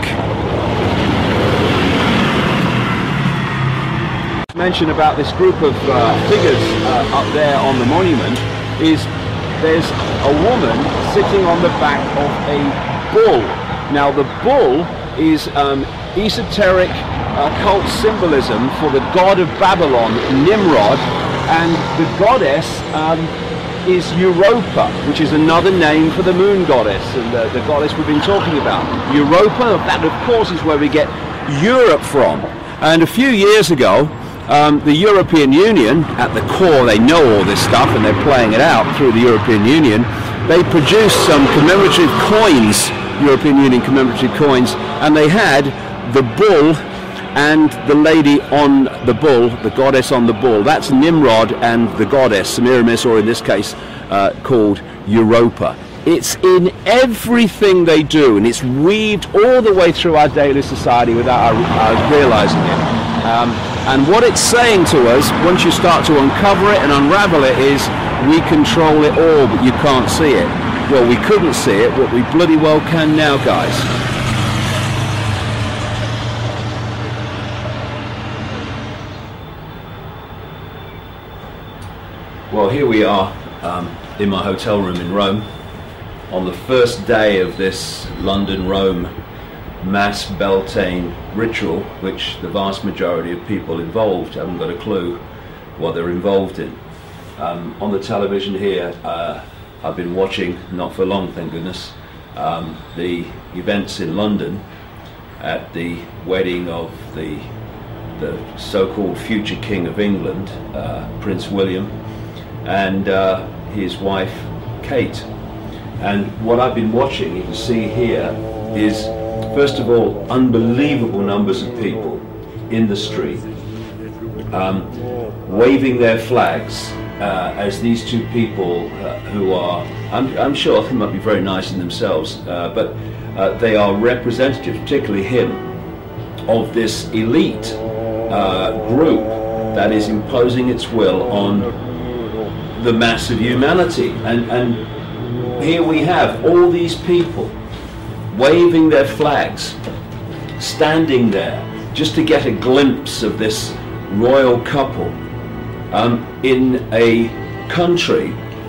Mention about this group of uh, figures uh, up there on the monument is there's a woman sitting on the back of a bull. Now the bull is um, esoteric occult symbolism for the god of Babylon, Nimrod, and the goddess um, is Europa, which is another name for the moon goddess, and the, the goddess we've been talking about. Europa, that of course is where we get Europe from. And a few years ago, um, the European Union, at the core, they know all this stuff and they're playing it out through the European Union. They produced some commemorative coins, European Union commemorative coins, and they had the bull and the lady on the bull, the goddess on the bull. That's Nimrod and the goddess, Semiramis, or in this case, uh, called Europa. It's in everything they do, and it's weaved all the way through our daily society without our, our realizing it. Um, and what it's saying to us, once you start to uncover it and unravel it, is we control it all, but you can't see it. Well, we couldn't see it, but we bloody well can now, guys. Well, here we are um, in my hotel room in Rome on the first day of this London-Rome mass Beltane ritual, which the vast majority of people involved haven't got a clue what they're involved in. Um, on the television here, uh, I've been watching, not for long, thank goodness, um, the events in London at the wedding of the, the so-called future King of England, uh, Prince William, and uh, his wife, Kate. And what I've been watching, you can see here, is first of all, unbelievable numbers of people in the street, um, waving their flags uh, as these two people uh, who are, I'm, I'm sure they might be very nice in themselves, uh, but uh, they are representative, particularly him, of this elite uh, group that is imposing its will on the mass of humanity. And, and here we have all these people waving their flags, standing there just to get a glimpse of this royal couple um, in a country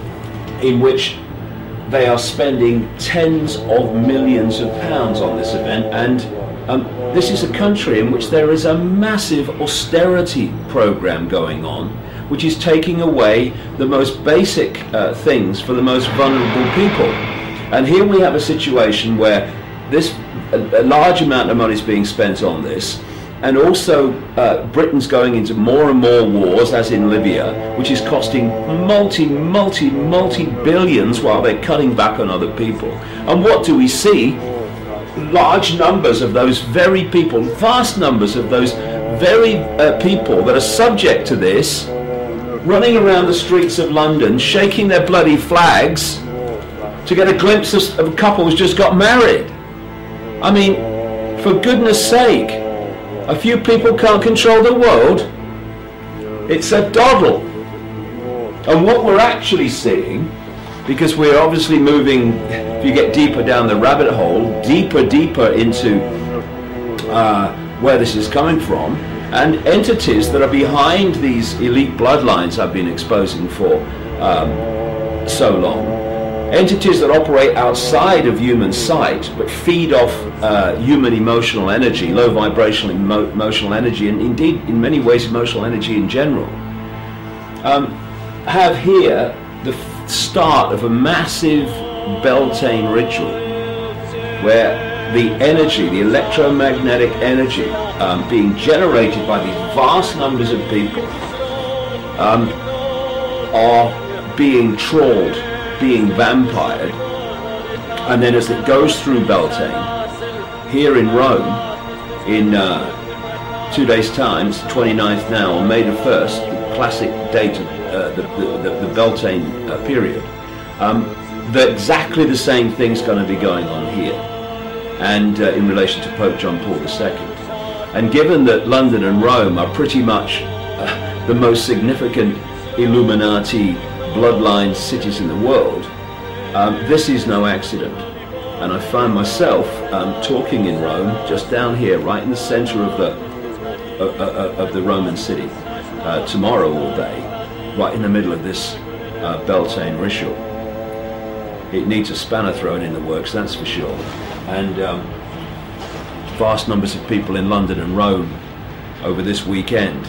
in which they are spending tens of millions of pounds on this event. And um, this is a country in which there is a massive austerity program going on, which is taking away the most basic uh, things for the most vulnerable people. And here we have a situation where this a, a large amount of money is being spent on this, and also uh, Britain's going into more and more wars, as in Libya, which is costing multi, multi, multi billions while they're cutting back on other people. And what do we see? Large numbers of those very people, vast numbers of those very uh, people that are subject to this, running around the streets of London, shaking their bloody flags to get a glimpse of, of a couple who's just got married. I mean, for goodness sake, a few people can't control the world. It's a doddle. And what we're actually seeing, because we're obviously moving, if you get deeper down the rabbit hole, deeper, deeper into uh, where this is coming from, and entities that are behind these elite bloodlines I've been exposing for um, so long. Entities that operate outside of human sight but feed off uh, human emotional energy, low vibrational emo emotional energy, and indeed in many ways emotional energy in general, um, have here the f start of a massive Beltane ritual where the energy, the electromagnetic energy um, being generated by these vast numbers of people um, are being trawled, being vampired, and then as it goes through Beltane, here in Rome, in uh, two days' time, it's the twenty-ninth now, on May the first, the classic date of uh, the, the, the, the Beltane uh, period, um, that exactly the same thing's going to be going on here, and uh, in relation to Pope John Paul the Second. And given that London and Rome are pretty much uh, the most significant Illuminati bloodline cities in the world, um, this is no accident. And I find myself um, talking in Rome, just down here, right in the center of the uh, uh, of the Roman city, uh, tomorrow all day, right in the middle of this uh, Beltane ritual. It needs a spanner thrown in the works, that's for sure. And um, vast numbers of people in London and Rome over this weekend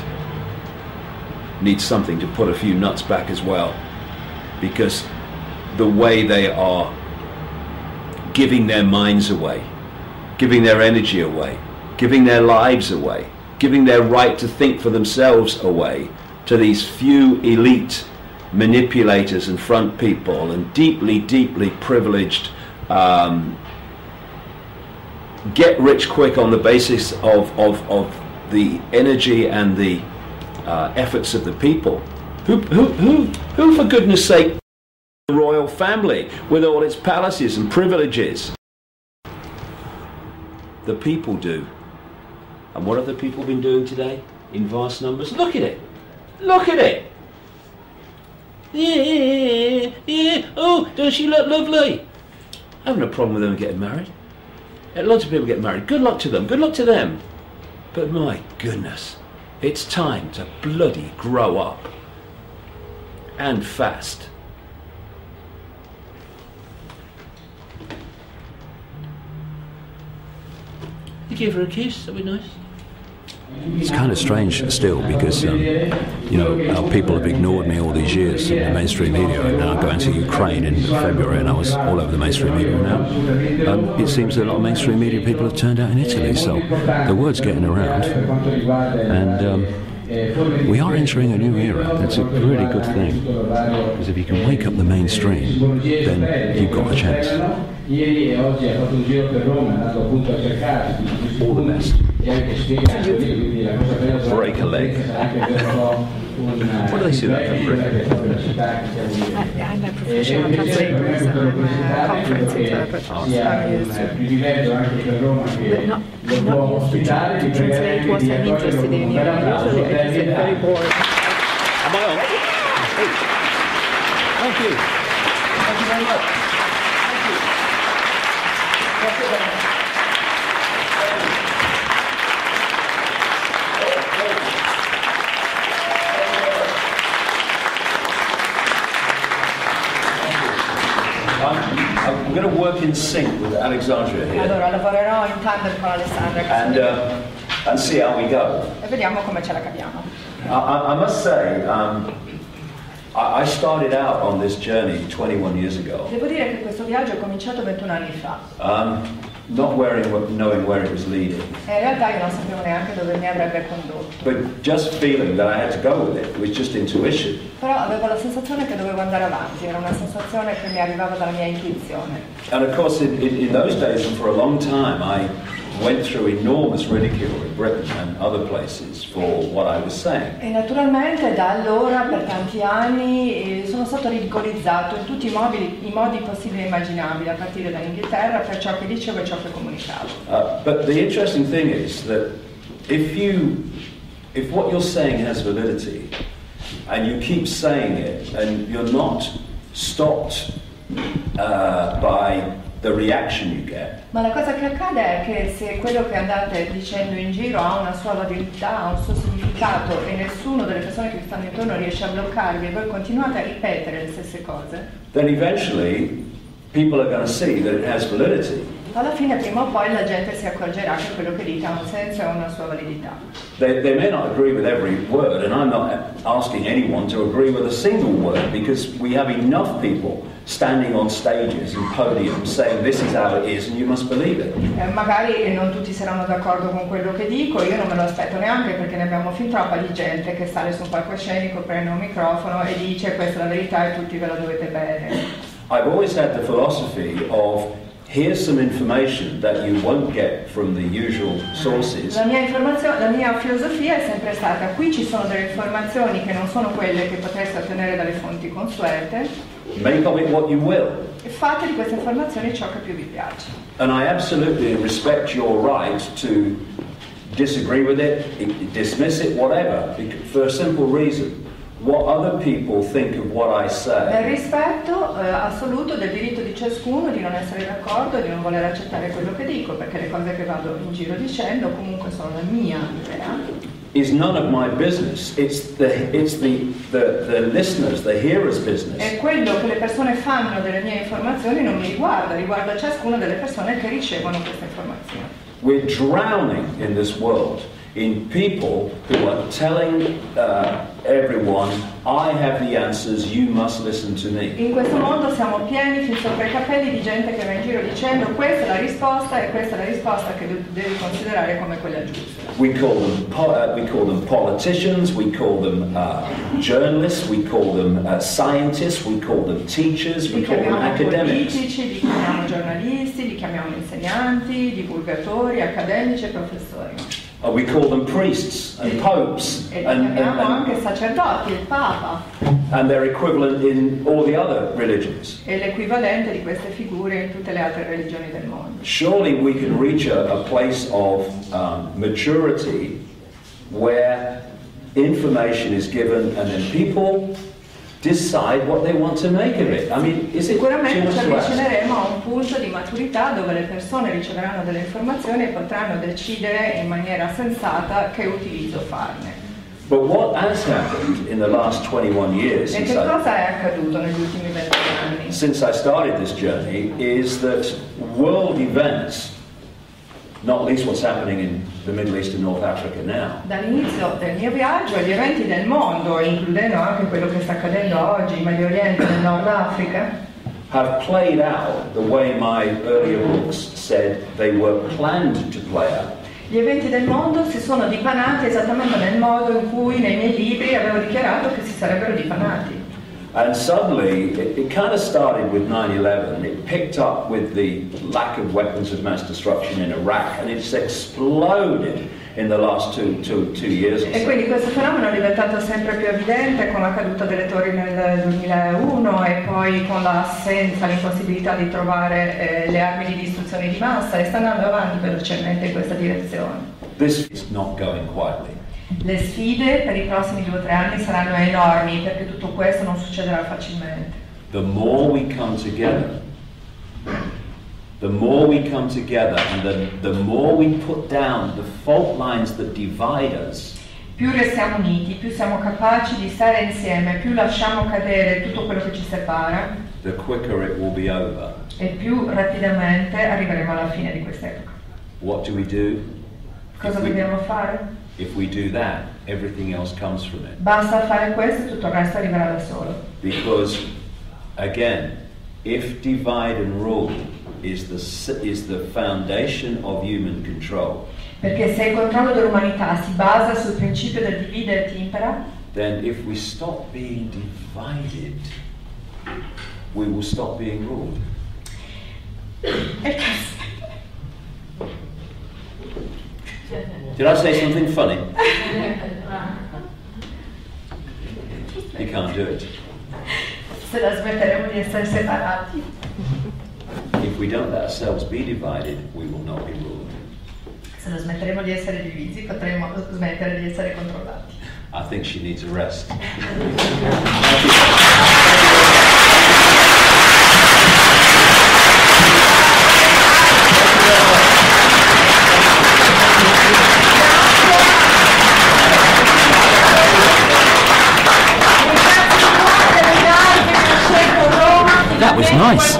need something to put a few nuts back as well, because the way they are giving their minds away, giving their energy away, giving their lives away, giving their right to think for themselves away to these few elite manipulators and front people and deeply, deeply privileged um, get rich quick on the basis of, of, of the energy and the uh, efforts of the people. Who, who, who, who, for goodness sake, the royal family with all its palaces and privileges? The people do. And what have the people been doing today in vast numbers? Look at it. Look at it. Yeah, yeah. Oh, does she look lovely? I have no problem with them getting married. Lots of people get married. Good luck to them. Good luck to them. But my goodness, it's time to bloody grow up. And fast. You give her a kiss, that'd be nice. It's kind of strange still because, um, you know, uh, people have ignored me all these years in the mainstream media, and now I'm going to Ukraine in February and I was all over the mainstream media now. Um, it seems that a lot of mainstream media people have turned out in Italy, so the word's getting around. And um, we are entering a new era. That's a really good thing, because if you can wake up the mainstream, then you've got a chance. All the best. Break a leg. What do they say that for? I'm a professional translator and conference interpreter, so I'm used to, but not, I'm not used to, to translate what I'm interested in. You know, usually I just get very bored. Am I on? Hey. Thank you. Thank you very much. Thank you. That's it, then. I'm going to work in sync with Alexandria here. Allora lavorerò in tandem con Alessandra and, uh, and see how we go. E vediamo come ce la caviamo. I, I must say, um, I started out on this journey twenty-one years ago. Devo dire che questo viaggio è cominciato ventuno anni fa. Um, not wearing, knowing where it was leading. E in realtà io non sapevo neanche dove mi avrebbe condotto. But just feeling that I had to go with it, it was just intuition. Però avevo la sensazione che dovevo andare avanti, era una sensazione che mi arrivava dalla mia intuizione. And of course, in, in, in those days and for a long time, I went through enormous ridicule in Britain and other places for what I was saying. E naturalmente da allora per tanti anni sono stato ridicolizzato in tutti i modi, i modi possibili e immaginabili, a partire dall'Inghilterra, per ciò che dicevo e ciò che comunicavo. Uh, but the interesting thing is that if you, if what you're saying has validity, and you keep saying it, and you're not stopped uh, by the reaction you get. Ma la cosa che accade è che se quello che andate dicendo in giro ha una sua validità, ha un suo significato e nessuno delle persone che vi stanno intorno riesce a bloccarvi e voi continuate a ripetere le stesse cose, then eventually people are going to see that it has validity. Alla fine, prima o poi, la gente si accorgerà che quello che dite ha un senso e una sua validità. They, they may not agree with every word, and I'm not asking anyone to agree with a single word, because we have enough people standing on stages and podiums saying this is how it is and you must believe it. Eh, magari non tutti saranno d'accordo con quello che dico, io non me lo aspetto neanche, perché ne abbiamo fin troppa di gente che sale su un palcoscenico, prende un microfono e dice questa è la verità e tutti ve la dovete bere. I've always had the philosophy of here's some information that you won't get from the usual sources. La mia informazione, la mia filosofia è sempre stata: qui ci sono delle informazioni che non sono quelle che potreste ottenere dalle fonti consuete. Make of it what you will. E fate di queste informazioni ciò che più vi piace. And I absolutely respect your right to disagree with it, dismiss it, whatever, for a simple reason. What other people think of what I say. Nel rispetto eh, assoluto del diritto di ciascuno di non essere d'accordo e di non voler accettare quello che dico, perché le cose che vado in giro dicendo comunque sono la mia idea. Is none of my business. It's the it's the, the the listeners, the hearers' business. E quello che le persone fanno delle mie informazioni non mi riguarda, riguarda ciascuna delle persone che ricevono queste informazioni. We're drowning in this world in people who are telling uh, everyone, I have the answers, you must listen to me. In questo mondo siamo pieni fin sopra i capelli di gente che va in giro dicendo questa è la risposta e questa è la risposta che devi considerare come quella giusta. We call them po- uh, we call them politicians, we call them uh, journalists, we call them uh, scientists, we call them teachers, we li call them academics. Politici, li chiamiamo giornalisti, li chiamiamo insegnanti, divulgatori, accademici e professori. Uh, we call them priests and popes E li and, chiamiamo and, anche sacerdoti, il Papa, and, and their equivalent in all the other religions. e l'equivalente di queste figure in tutte le altre religioni del mondo. Surely we can reach a, a place of um, maturity where information is given and then people decide what they want to make of it. I mean, is it Sicuramente too ci much to ask? avvicineremo a un punto di maturità dove le persone riceveranno delle informazioni e potranno decidere in maniera sensata che utilizzo farne. But what has happened in the last twenty-one years E since che I, cosa è accaduto negli ultimi venti anni? since I started this journey is that world events, not least what's happening in the Middle East and North Africa now, Dall'inizio del mio viaggio gli eventi del mondo, includendo anche quello che sta accadendo oggi in Medio Oriente e nel Nord Africa, have played out the way my earlier books said they were planned to play out. gli eventi del mondo si sono dipanati esattamente nel modo in cui nei miei libri avevo dichiarato che si sarebbero dipanati. And suddenly, it, it kind of started with nine eleven, it picked up with the lack of weapons of mass destruction in Iraq, and it's exploded in the last two, two, two years or E so. quindi questo fenomeno è diventato sempre più evidente con la caduta delle torri nel duemilauno e poi con l'assenza, l'impossibilità di trovare eh, le armi di distruzione di massa, e sta andando avanti velocemente in questa direzione. This is not going quietly. Le sfide per i prossimi due o tre anni saranno enormi perché tutto questo non succederà facilmente. The more we come together, the more we come together and the, the more we put down the fault lines that divide us, Più restiamo uniti, più siamo capaci di stare insieme, più lasciamo cadere tutto quello che ci separa, the quicker it will be over. e più rapidamente arriveremo alla fine di quest'epoca. What do we do? Cosa If we- dobbiamo fare? If we do that, everything else comes from it. Basta fare questo e tutto il resto arriverà da solo. Because, again, if divide and rule is the, s- is the foundation of human control, Perché se il controllo dell'umanità si basa sul principio del divide et impera, then if we stop being divided, we will stop being ruled. e che- Did I say something funny? You can't do it. se la smetteremo di essere separati, If we don't let ourselves be divided, we will not be ruled. se la smetteremo di essere divisi, potremo smettere di essere controllati. I think she needs a rest. That was nice.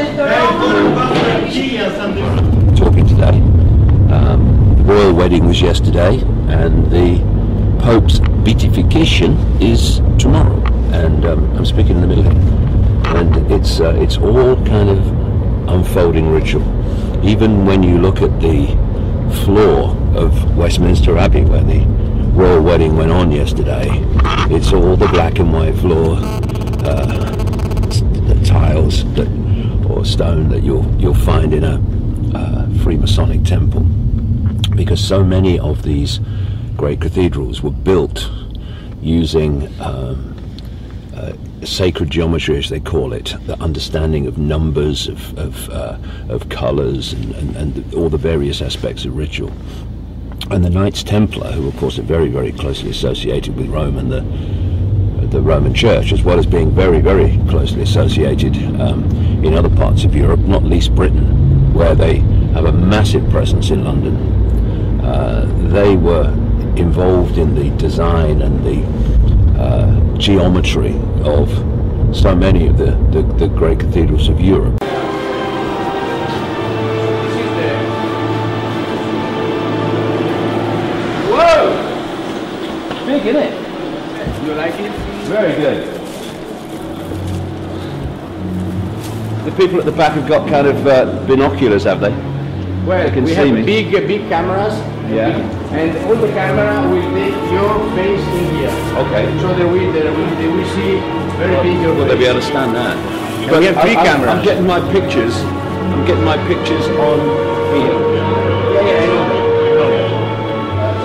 Talking today. Um, the royal wedding was yesterday, and the Pope's beatification is tomorrow. And um, I'm speaking in the middle here, and it's uh, it's all kind of unfolding ritual. Even when you look at the floor of Westminster Abbey, where the royal wedding went on yesterday, it's all the black and white floor. Uh, the tiles that, or stone that you'll you'll find in a uh, Freemasonic temple, because so many of these great cathedrals were built using um, uh, sacred geometry, as they call it, the understanding of numbers, of of, uh, of colours, and, and, and all the various aspects of ritual. And the Knights Templar, who of course are very very closely associated with Rome and the the Roman Church, as well as being very, very closely associated um, in other parts of Europe, not least Britain, where they have a massive presence in London. Uh, they were involved in the design and the uh, geometry of so many of the, the, the great cathedrals of Europe. Whoa! Big, isn't it? You like it? Very good. The people at the back have got kind of uh, binoculars, have they? Well, They can we see have me. big, uh, big cameras. Yeah. And all the camera will take your face in here. Okay. So they will, they will, they will see very big your Will they face. be able to stand that? And we have three I, I, cameras. I'm getting my pictures. I'm getting my pictures on here. Yeah, yeah, I know.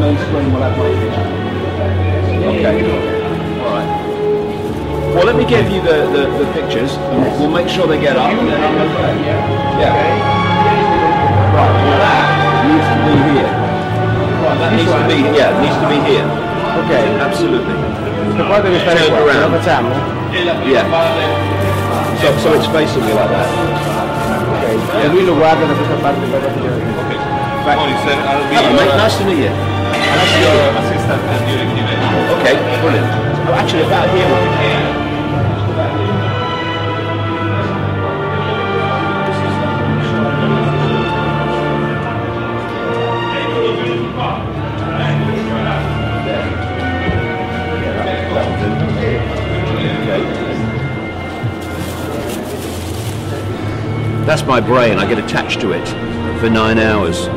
main screen will have my okay. All right. Well, let me give you the, the, the pictures, and we'll make sure they get up. And then I'm okay. Yeah. Right. Well, that needs to be here. Right. That needs to be yeah. Needs to be here. Okay. Absolutely. Questo qua deve stare Turn qua. around. Lo facciamo? Yeah. So, so it's facing me like that. Ok. E lui lo guarda da questa parte per la video. Hello, mate. Nice to meet you. Nice to meet you. Assistant during the event. Okay, brilliant. Oh, actually, about here. would be- That's my brain. I get attached to it for nine hours.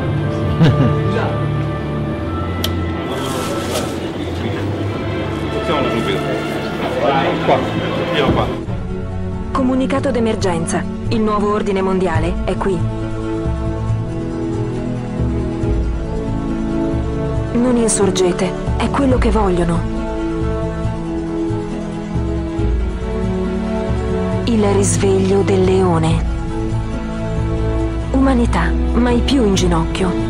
Comunicato d'emergenza. Il nuovo ordine mondiale è qui. Non insorgete, è quello che vogliono. Il risveglio del leone. Umanità, mai più in ginocchio.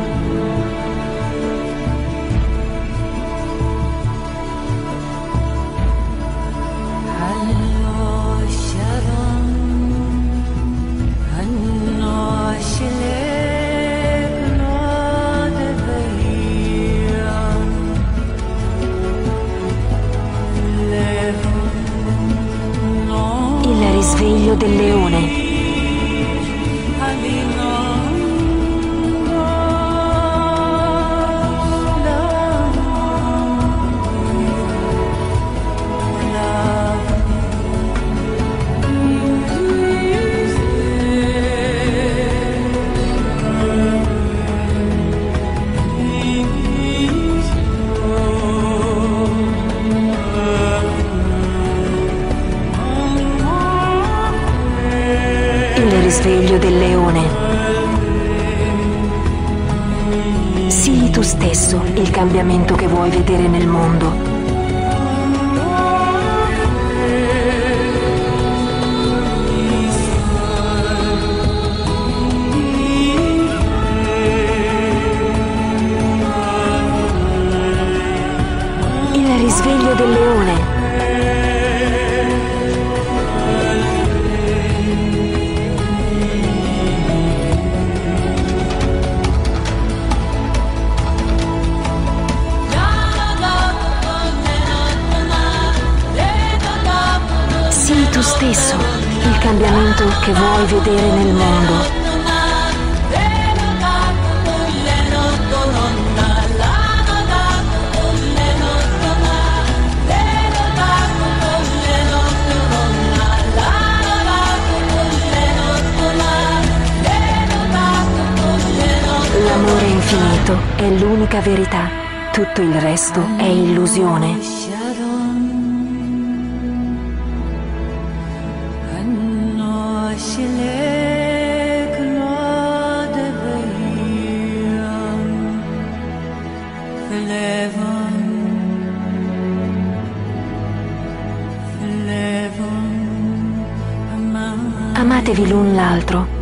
Il risveglio del leone. Il risveglio del leone. Sii tu stesso il cambiamento che vuoi vedere nel mondo. Il risveglio del leone. Sii tu stesso il cambiamento che vuoi vedere nel mondo. L'amore infinito è l'unica verità, tutto il resto è illusione. Amatevi l'un l'altro.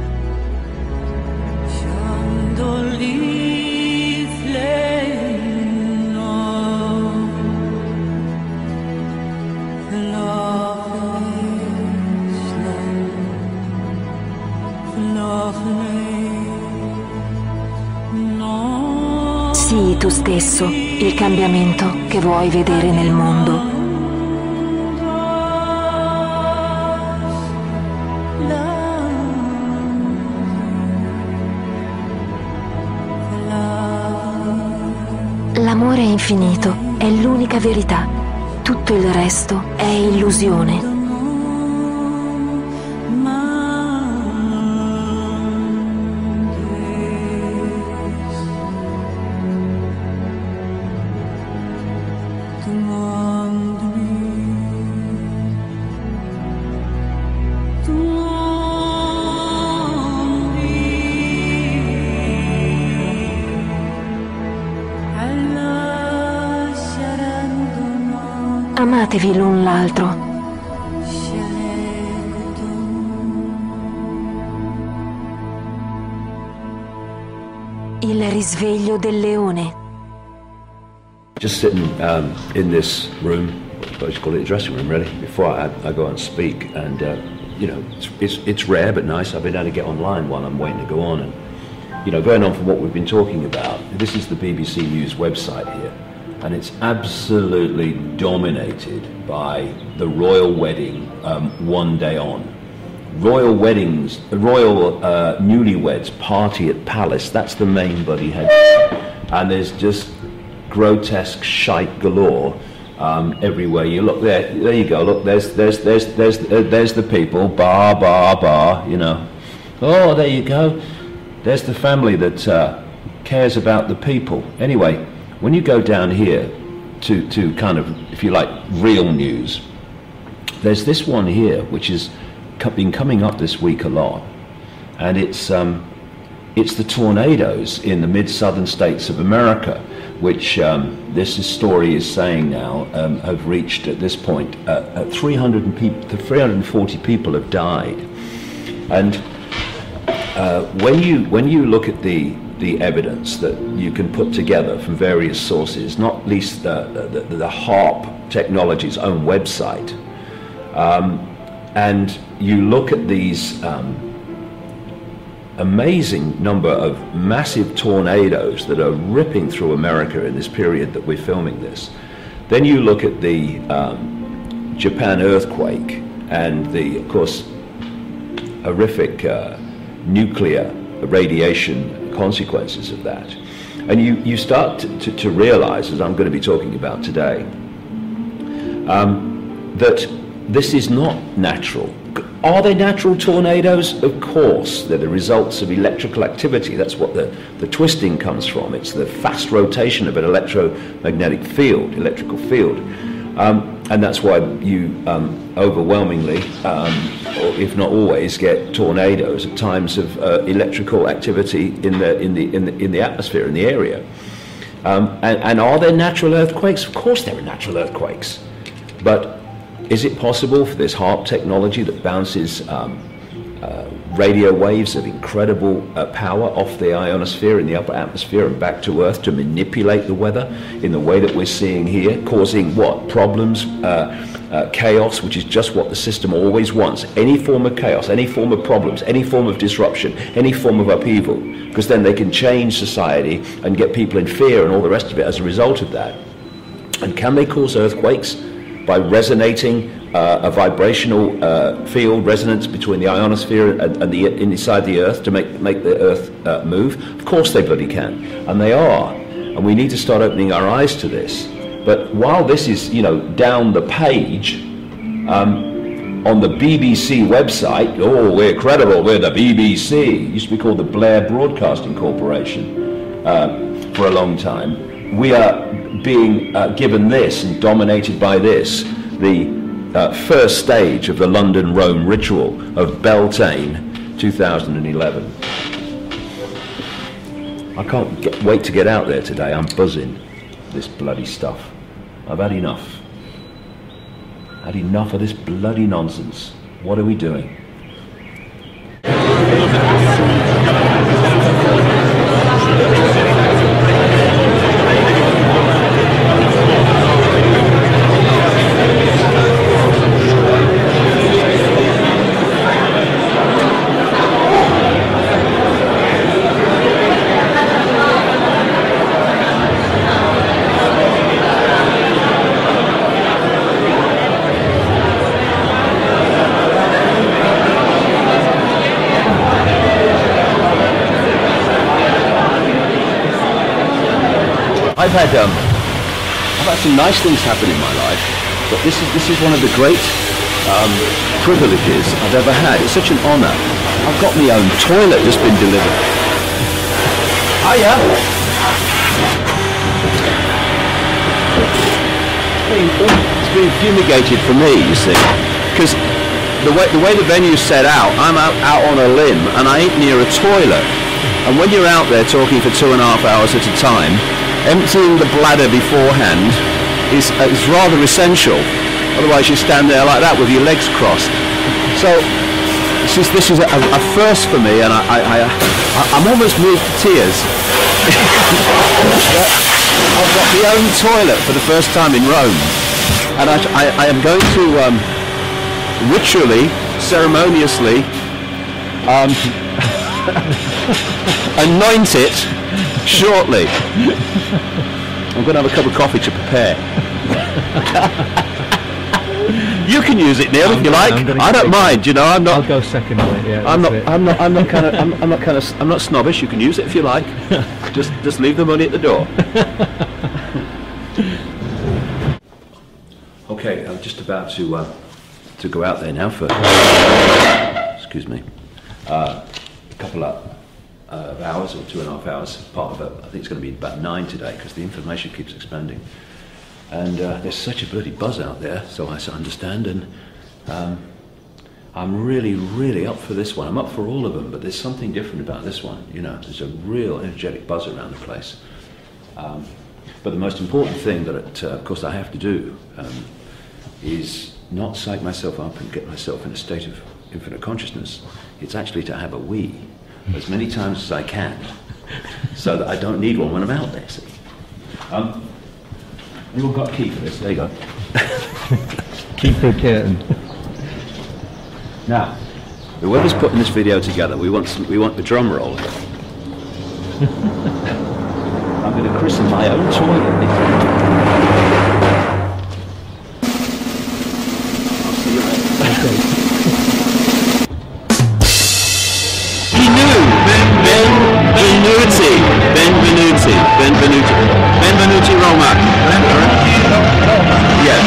Sii tu stesso il cambiamento che vuoi vedere nel mondo. L'amore è infinito, è l'unica verità. Tutto il resto è illusione. Fermatevi l'un l'altro. Il risveglio del leone. Just sitting um, in this room, I suppose you call it a dressing room really, before I, I go and speak, and uh, you know, it's, it's, it's rare but nice. I've been able to get online while I'm waiting to go on, and you know, going on from what we've been talking about, this is the B B C News website here, and it's absolutely dominated by the royal wedding um, one day on. Royal weddings, royal uh, newlyweds party at palace, that's the main bloody head. And there's just grotesque shite galore um, everywhere you look. There, there you go. Look, there's, there's, there's, there's, uh, there's the people. Bar, bar, bar. You know. Oh, there you go. There's the family that uh, cares about the people. Anyway, when you go down here to to kind of, if you like, real news, there's this one here which has been coming up this week a lot, and it's um, it's the tornadoes in the mid-southern states of America, which um, this story is saying now um, have reached at this point uh, uh, three hundred people, three hundred forty people have died, and uh, when you when you look at the the evidence that you can put together from various sources, not least the the, the, the HAARP Technologies' own website, um, and you look at these um, amazing number of massive tornadoes that are ripping through America in this period that we're filming this. Then you look at the um, Japan earthquake and the, of course, horrific uh, nuclear radiation consequences of that. And you, you start to, to, to realize, as I'm going to be talking about today, um, that this is not natural. Are they natural tornadoes? Of course. They're the results of electrical activity. That's what the, the twisting comes from. It's the fast rotation of an electromagnetic field, electrical field. Um, and that's why you um, overwhelmingly, um, or if not always, get tornadoes at times of uh, electrical activity in the, in, the, in, the, in the atmosphere, in the area. Um, and, and are there natural earthquakes? Of course there are natural earthquakes. But is it possible for this HAARP technology that bounces um, uh, radio waves of incredible uh, power off the ionosphere in the upper atmosphere and back to Earth to manipulate the weather in the way that we're seeing here, causing what? Problems, uh, uh, chaos, which is just what the system always wants. Any form of chaos, any form of problems, any form of disruption, any form of upheaval, because then they can change society and get people in fear and all the rest of it as a result of that. And can they cause earthquakes by resonating uh, a vibrational uh, field resonance between the ionosphere and, and the inside the Earth to make make the Earth uh, move? Of course they bloody can, and they are. And we need to start opening our eyes to this. But while this is, you know, down the page um, on the B B C website, oh, we're credible, we're the B B C. It used to be called the Blair Broadcasting Corporation uh, for a long time. We are being uh, given this and dominated by this, the uh, first stage of the London-Rome ritual of Beltane two thousand eleven. I can't get, wait to get out there today. I'm buzzing. This bloody stuff. I've had enough. Had enough of this bloody nonsense. What are we doing? I've had um, I've had some nice things happen in my life, but this is this is one of the great um, privileges I've ever had. It's such an honour. I've got my own toilet that's been delivered. Hiya. It's been fumigated for me, you see, because the way the way the venue's set out, I'm out, out on a limb and I ain't near a toilet. And when you're out there talking for two and a half hours at a time, emptying the bladder beforehand is, uh, is rather essential. Otherwise, you stand there like that with your legs crossed. So this is this is a, a first for me, and I, I, I, I I'm almost moved to tears. I've got my own toilet for the first time in Rome, and I, I, I am going to um, ritually, ceremoniously um, anoint it shortly. I'm going to have a cup of coffee to prepare. You can use it, Neil, if you like. I don't mind. You know, I'm not. I'll go second on it. Yeah. I'm not. I'm not. I'm not kind of. I'm, I'm not kind of. I'm not snobbish. You can use it if you like. just, just leave the money at the door. Okay, I'm just about to uh, to go out there now for. Excuse me. Uh, a couple of, uh, of hours or two and a half hours. Part of it. I think it's going to be about nine today because the information keeps expanding. And uh, there's such a bloody buzz out there, so I understand, and um, I'm really, really up for this one. I'm up for all of them, but there's something different about this one. You know, there's a real energetic buzz around the place. Um, but the most important thing that, it, uh, of course, I have to do um, is not psych myself up and get myself in a state of infinite consciousness. It's actually to have a wee as many times as I can, so that I don't need one when I'm out there. See? Um, We've all got a key for this. There you go. Key for a curtain. Now, whoever's putting this video together, we want some, we want the drum roll. I'm going to christen my own toilet. I'll see you later. Benvenuti, Benvenuti, Benvenuti, Benvenuti Roma. Yeah.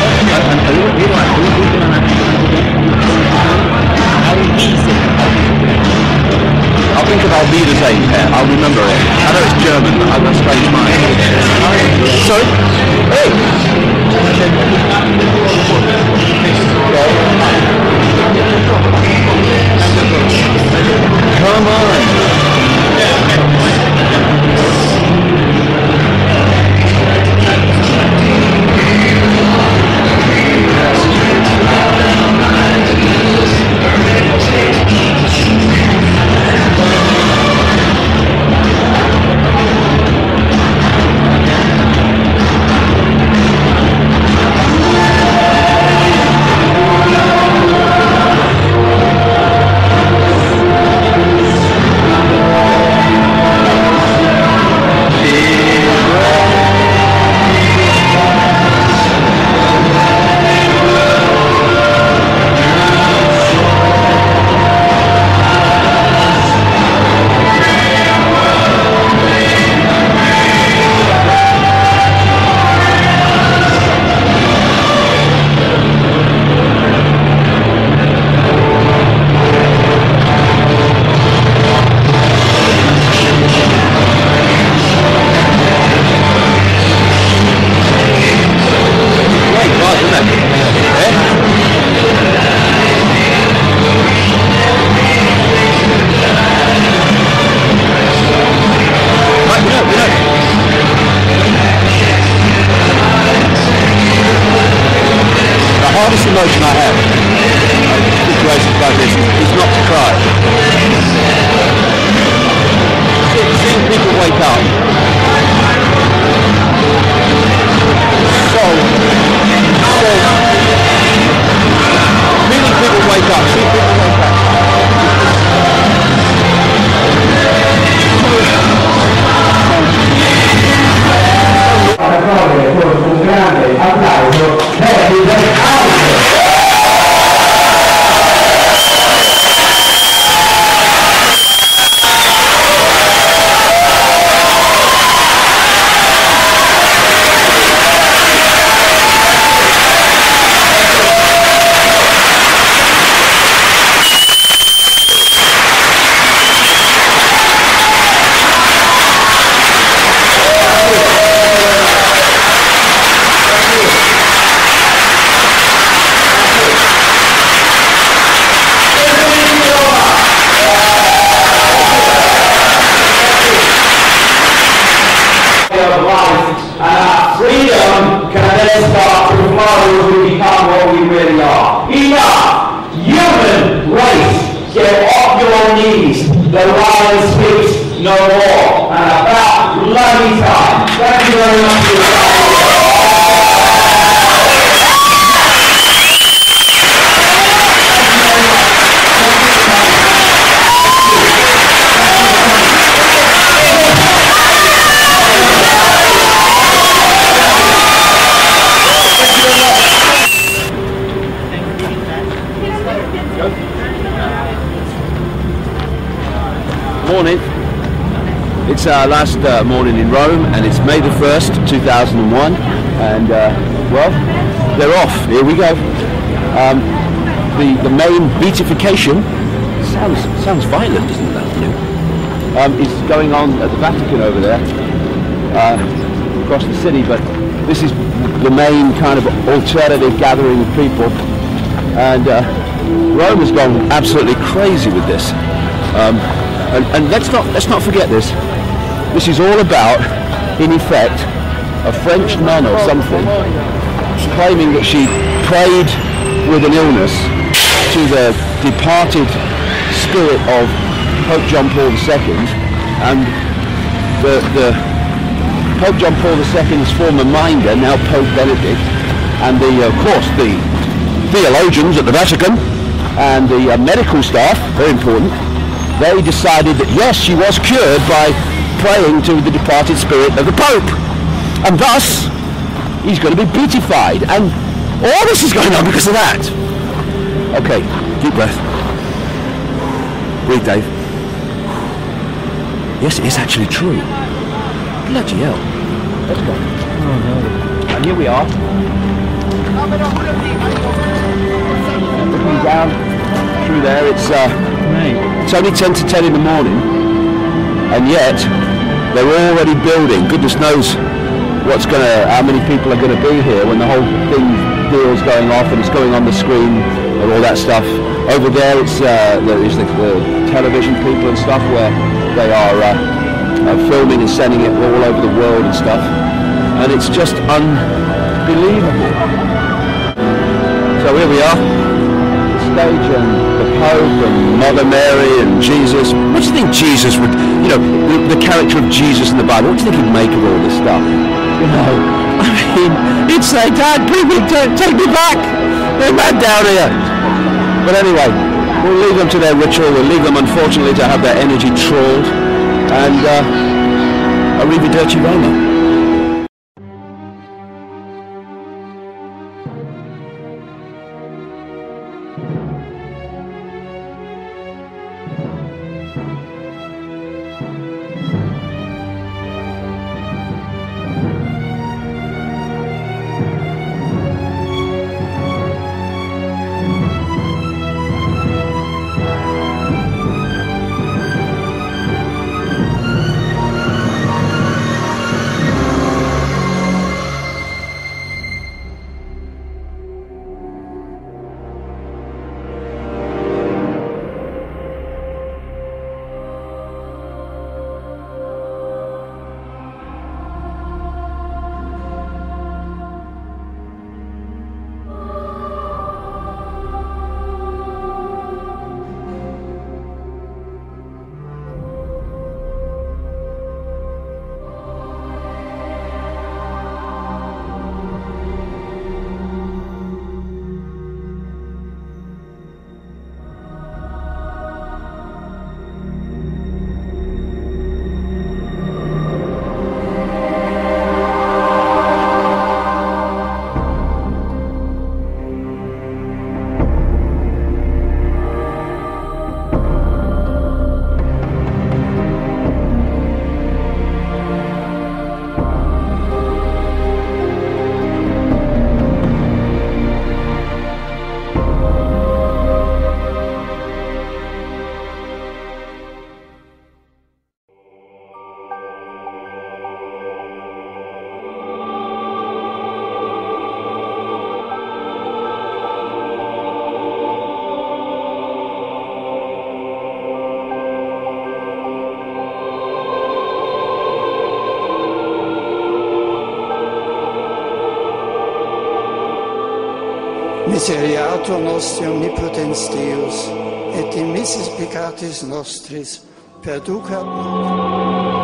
I'll think of Albeda's aim here. I'll remember it. I know it's German, but I've got a strange mind. Sorry? Hey! Come on! Emotion I have in situations like this is not to cry. See, seeing people wake up, so, so, feeling people wake up, seeing people wake up. Un grande applauso per il enough. Human race, get off your knees. The lion speaks no more. And about bloody time. Thank you very much for your time. Morning. It's our last uh, morning in Rome, and it's May the first, two thousand one, and uh, well, they're off. Here we go. Um, the the main beatification sounds sounds violent, doesn't that? Um, is going on at the Vatican over there, uh, across the city. But this is the main kind of alternative gathering of people, and uh, Rome has gone absolutely crazy with this. Um, And, and let's not let's not forget this. This is all about, in effect, a French nun or something claiming that she prayed with an illness to the departed spirit of Pope John Paul the Second, and the, the Pope John Paul the Second's former minder, now Pope Benedict, and the of course the theologians at the Vatican and the uh, medical staff, very important. They decided that yes, she was cured by praying to the departed spirit of the Pope, and thus he's going to be beatified, and all this is going on because of that. Okay, deep breath. Breathe, Dave. Yes, it is actually true. Bloody hell. Let's go. Oh, no. And here we are. Looking down through there, it's uh, it's only ten to ten in the morning, and yet they're already building. Goodness knows what's gonna, how many people are gonna be here when the whole thing deal's going off and it's going on the screen and all that stuff. Over there, it's uh, there is the, the television people and stuff where they are uh, uh, filming and sending it all over the world and stuff, and it's just unbelievable. So here we are. Stage and the Pope and Mother Mary and Jesus. What do you think Jesus would, you know, the, the character of Jesus in the Bible, what do you think he'd make of all this stuff? You know, I mean, he'd say, Dad, bring me, take, take me back. They're mad down here. But anyway, we'll leave them to their ritual. We'll leave them, unfortunately, to have their energy trawled. And uh, arrivederci Roma. Miseriatur nostri omnipotens Deus, et dimissis peccatis nostris, perducat nobis.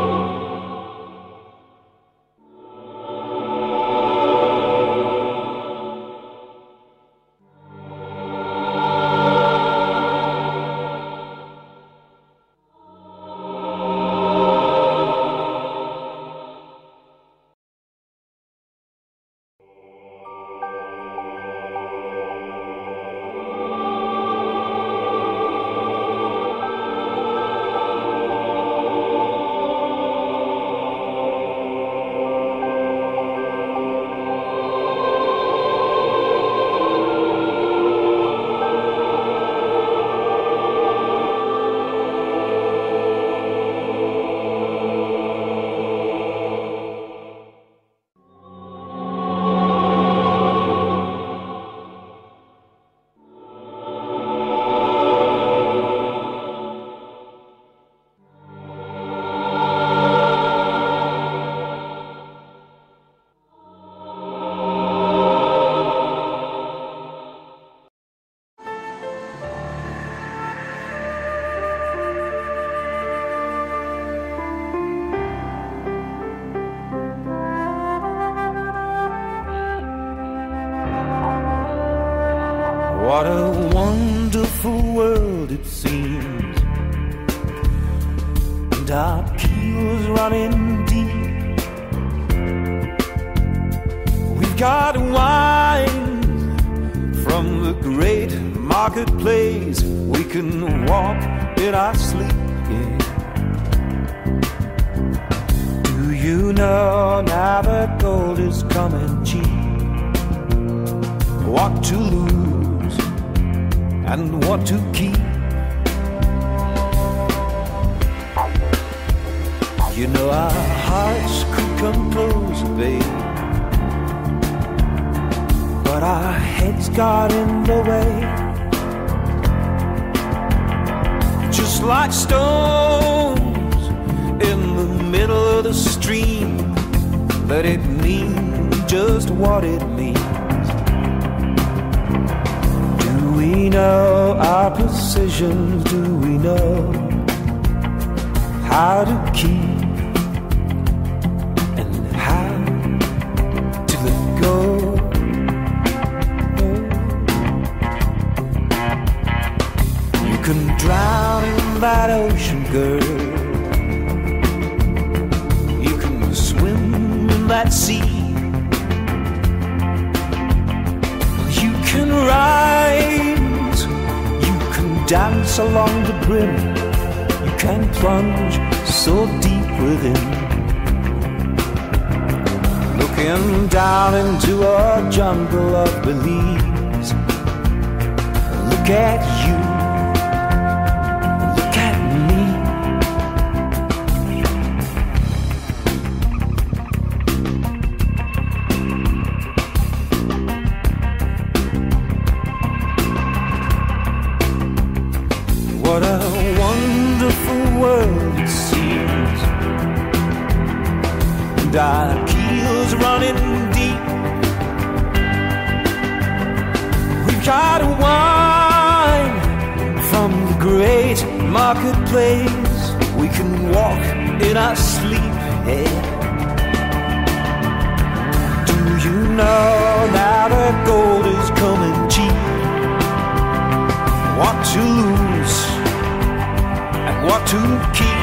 What a wonderful world it seems, and our keels running deep. We've got wine from the great marketplace. We can walk in our sleep, yeah. Do you know now that gold is coming cheap? What to lose and what to keep. You know our hearts could come closer, babe, but our heads got in the way. Just like stones in the middle of the stream, let it mean just what it means. Do we know our positions? Do we know how to keep and how to let go? You can drown in that ocean, girl. You can swim in that sea. You can rise, you can dance along the brim, you can plunge so deep within, looking down into a jungle of beliefs. Look at you, look at me. What a wonderful world it seems, and our keels running deep. We've got wine from the great marketplace. We can walk in our sleep, yeah. Do you know now that gold is coming cheap? What to lose, what to keep.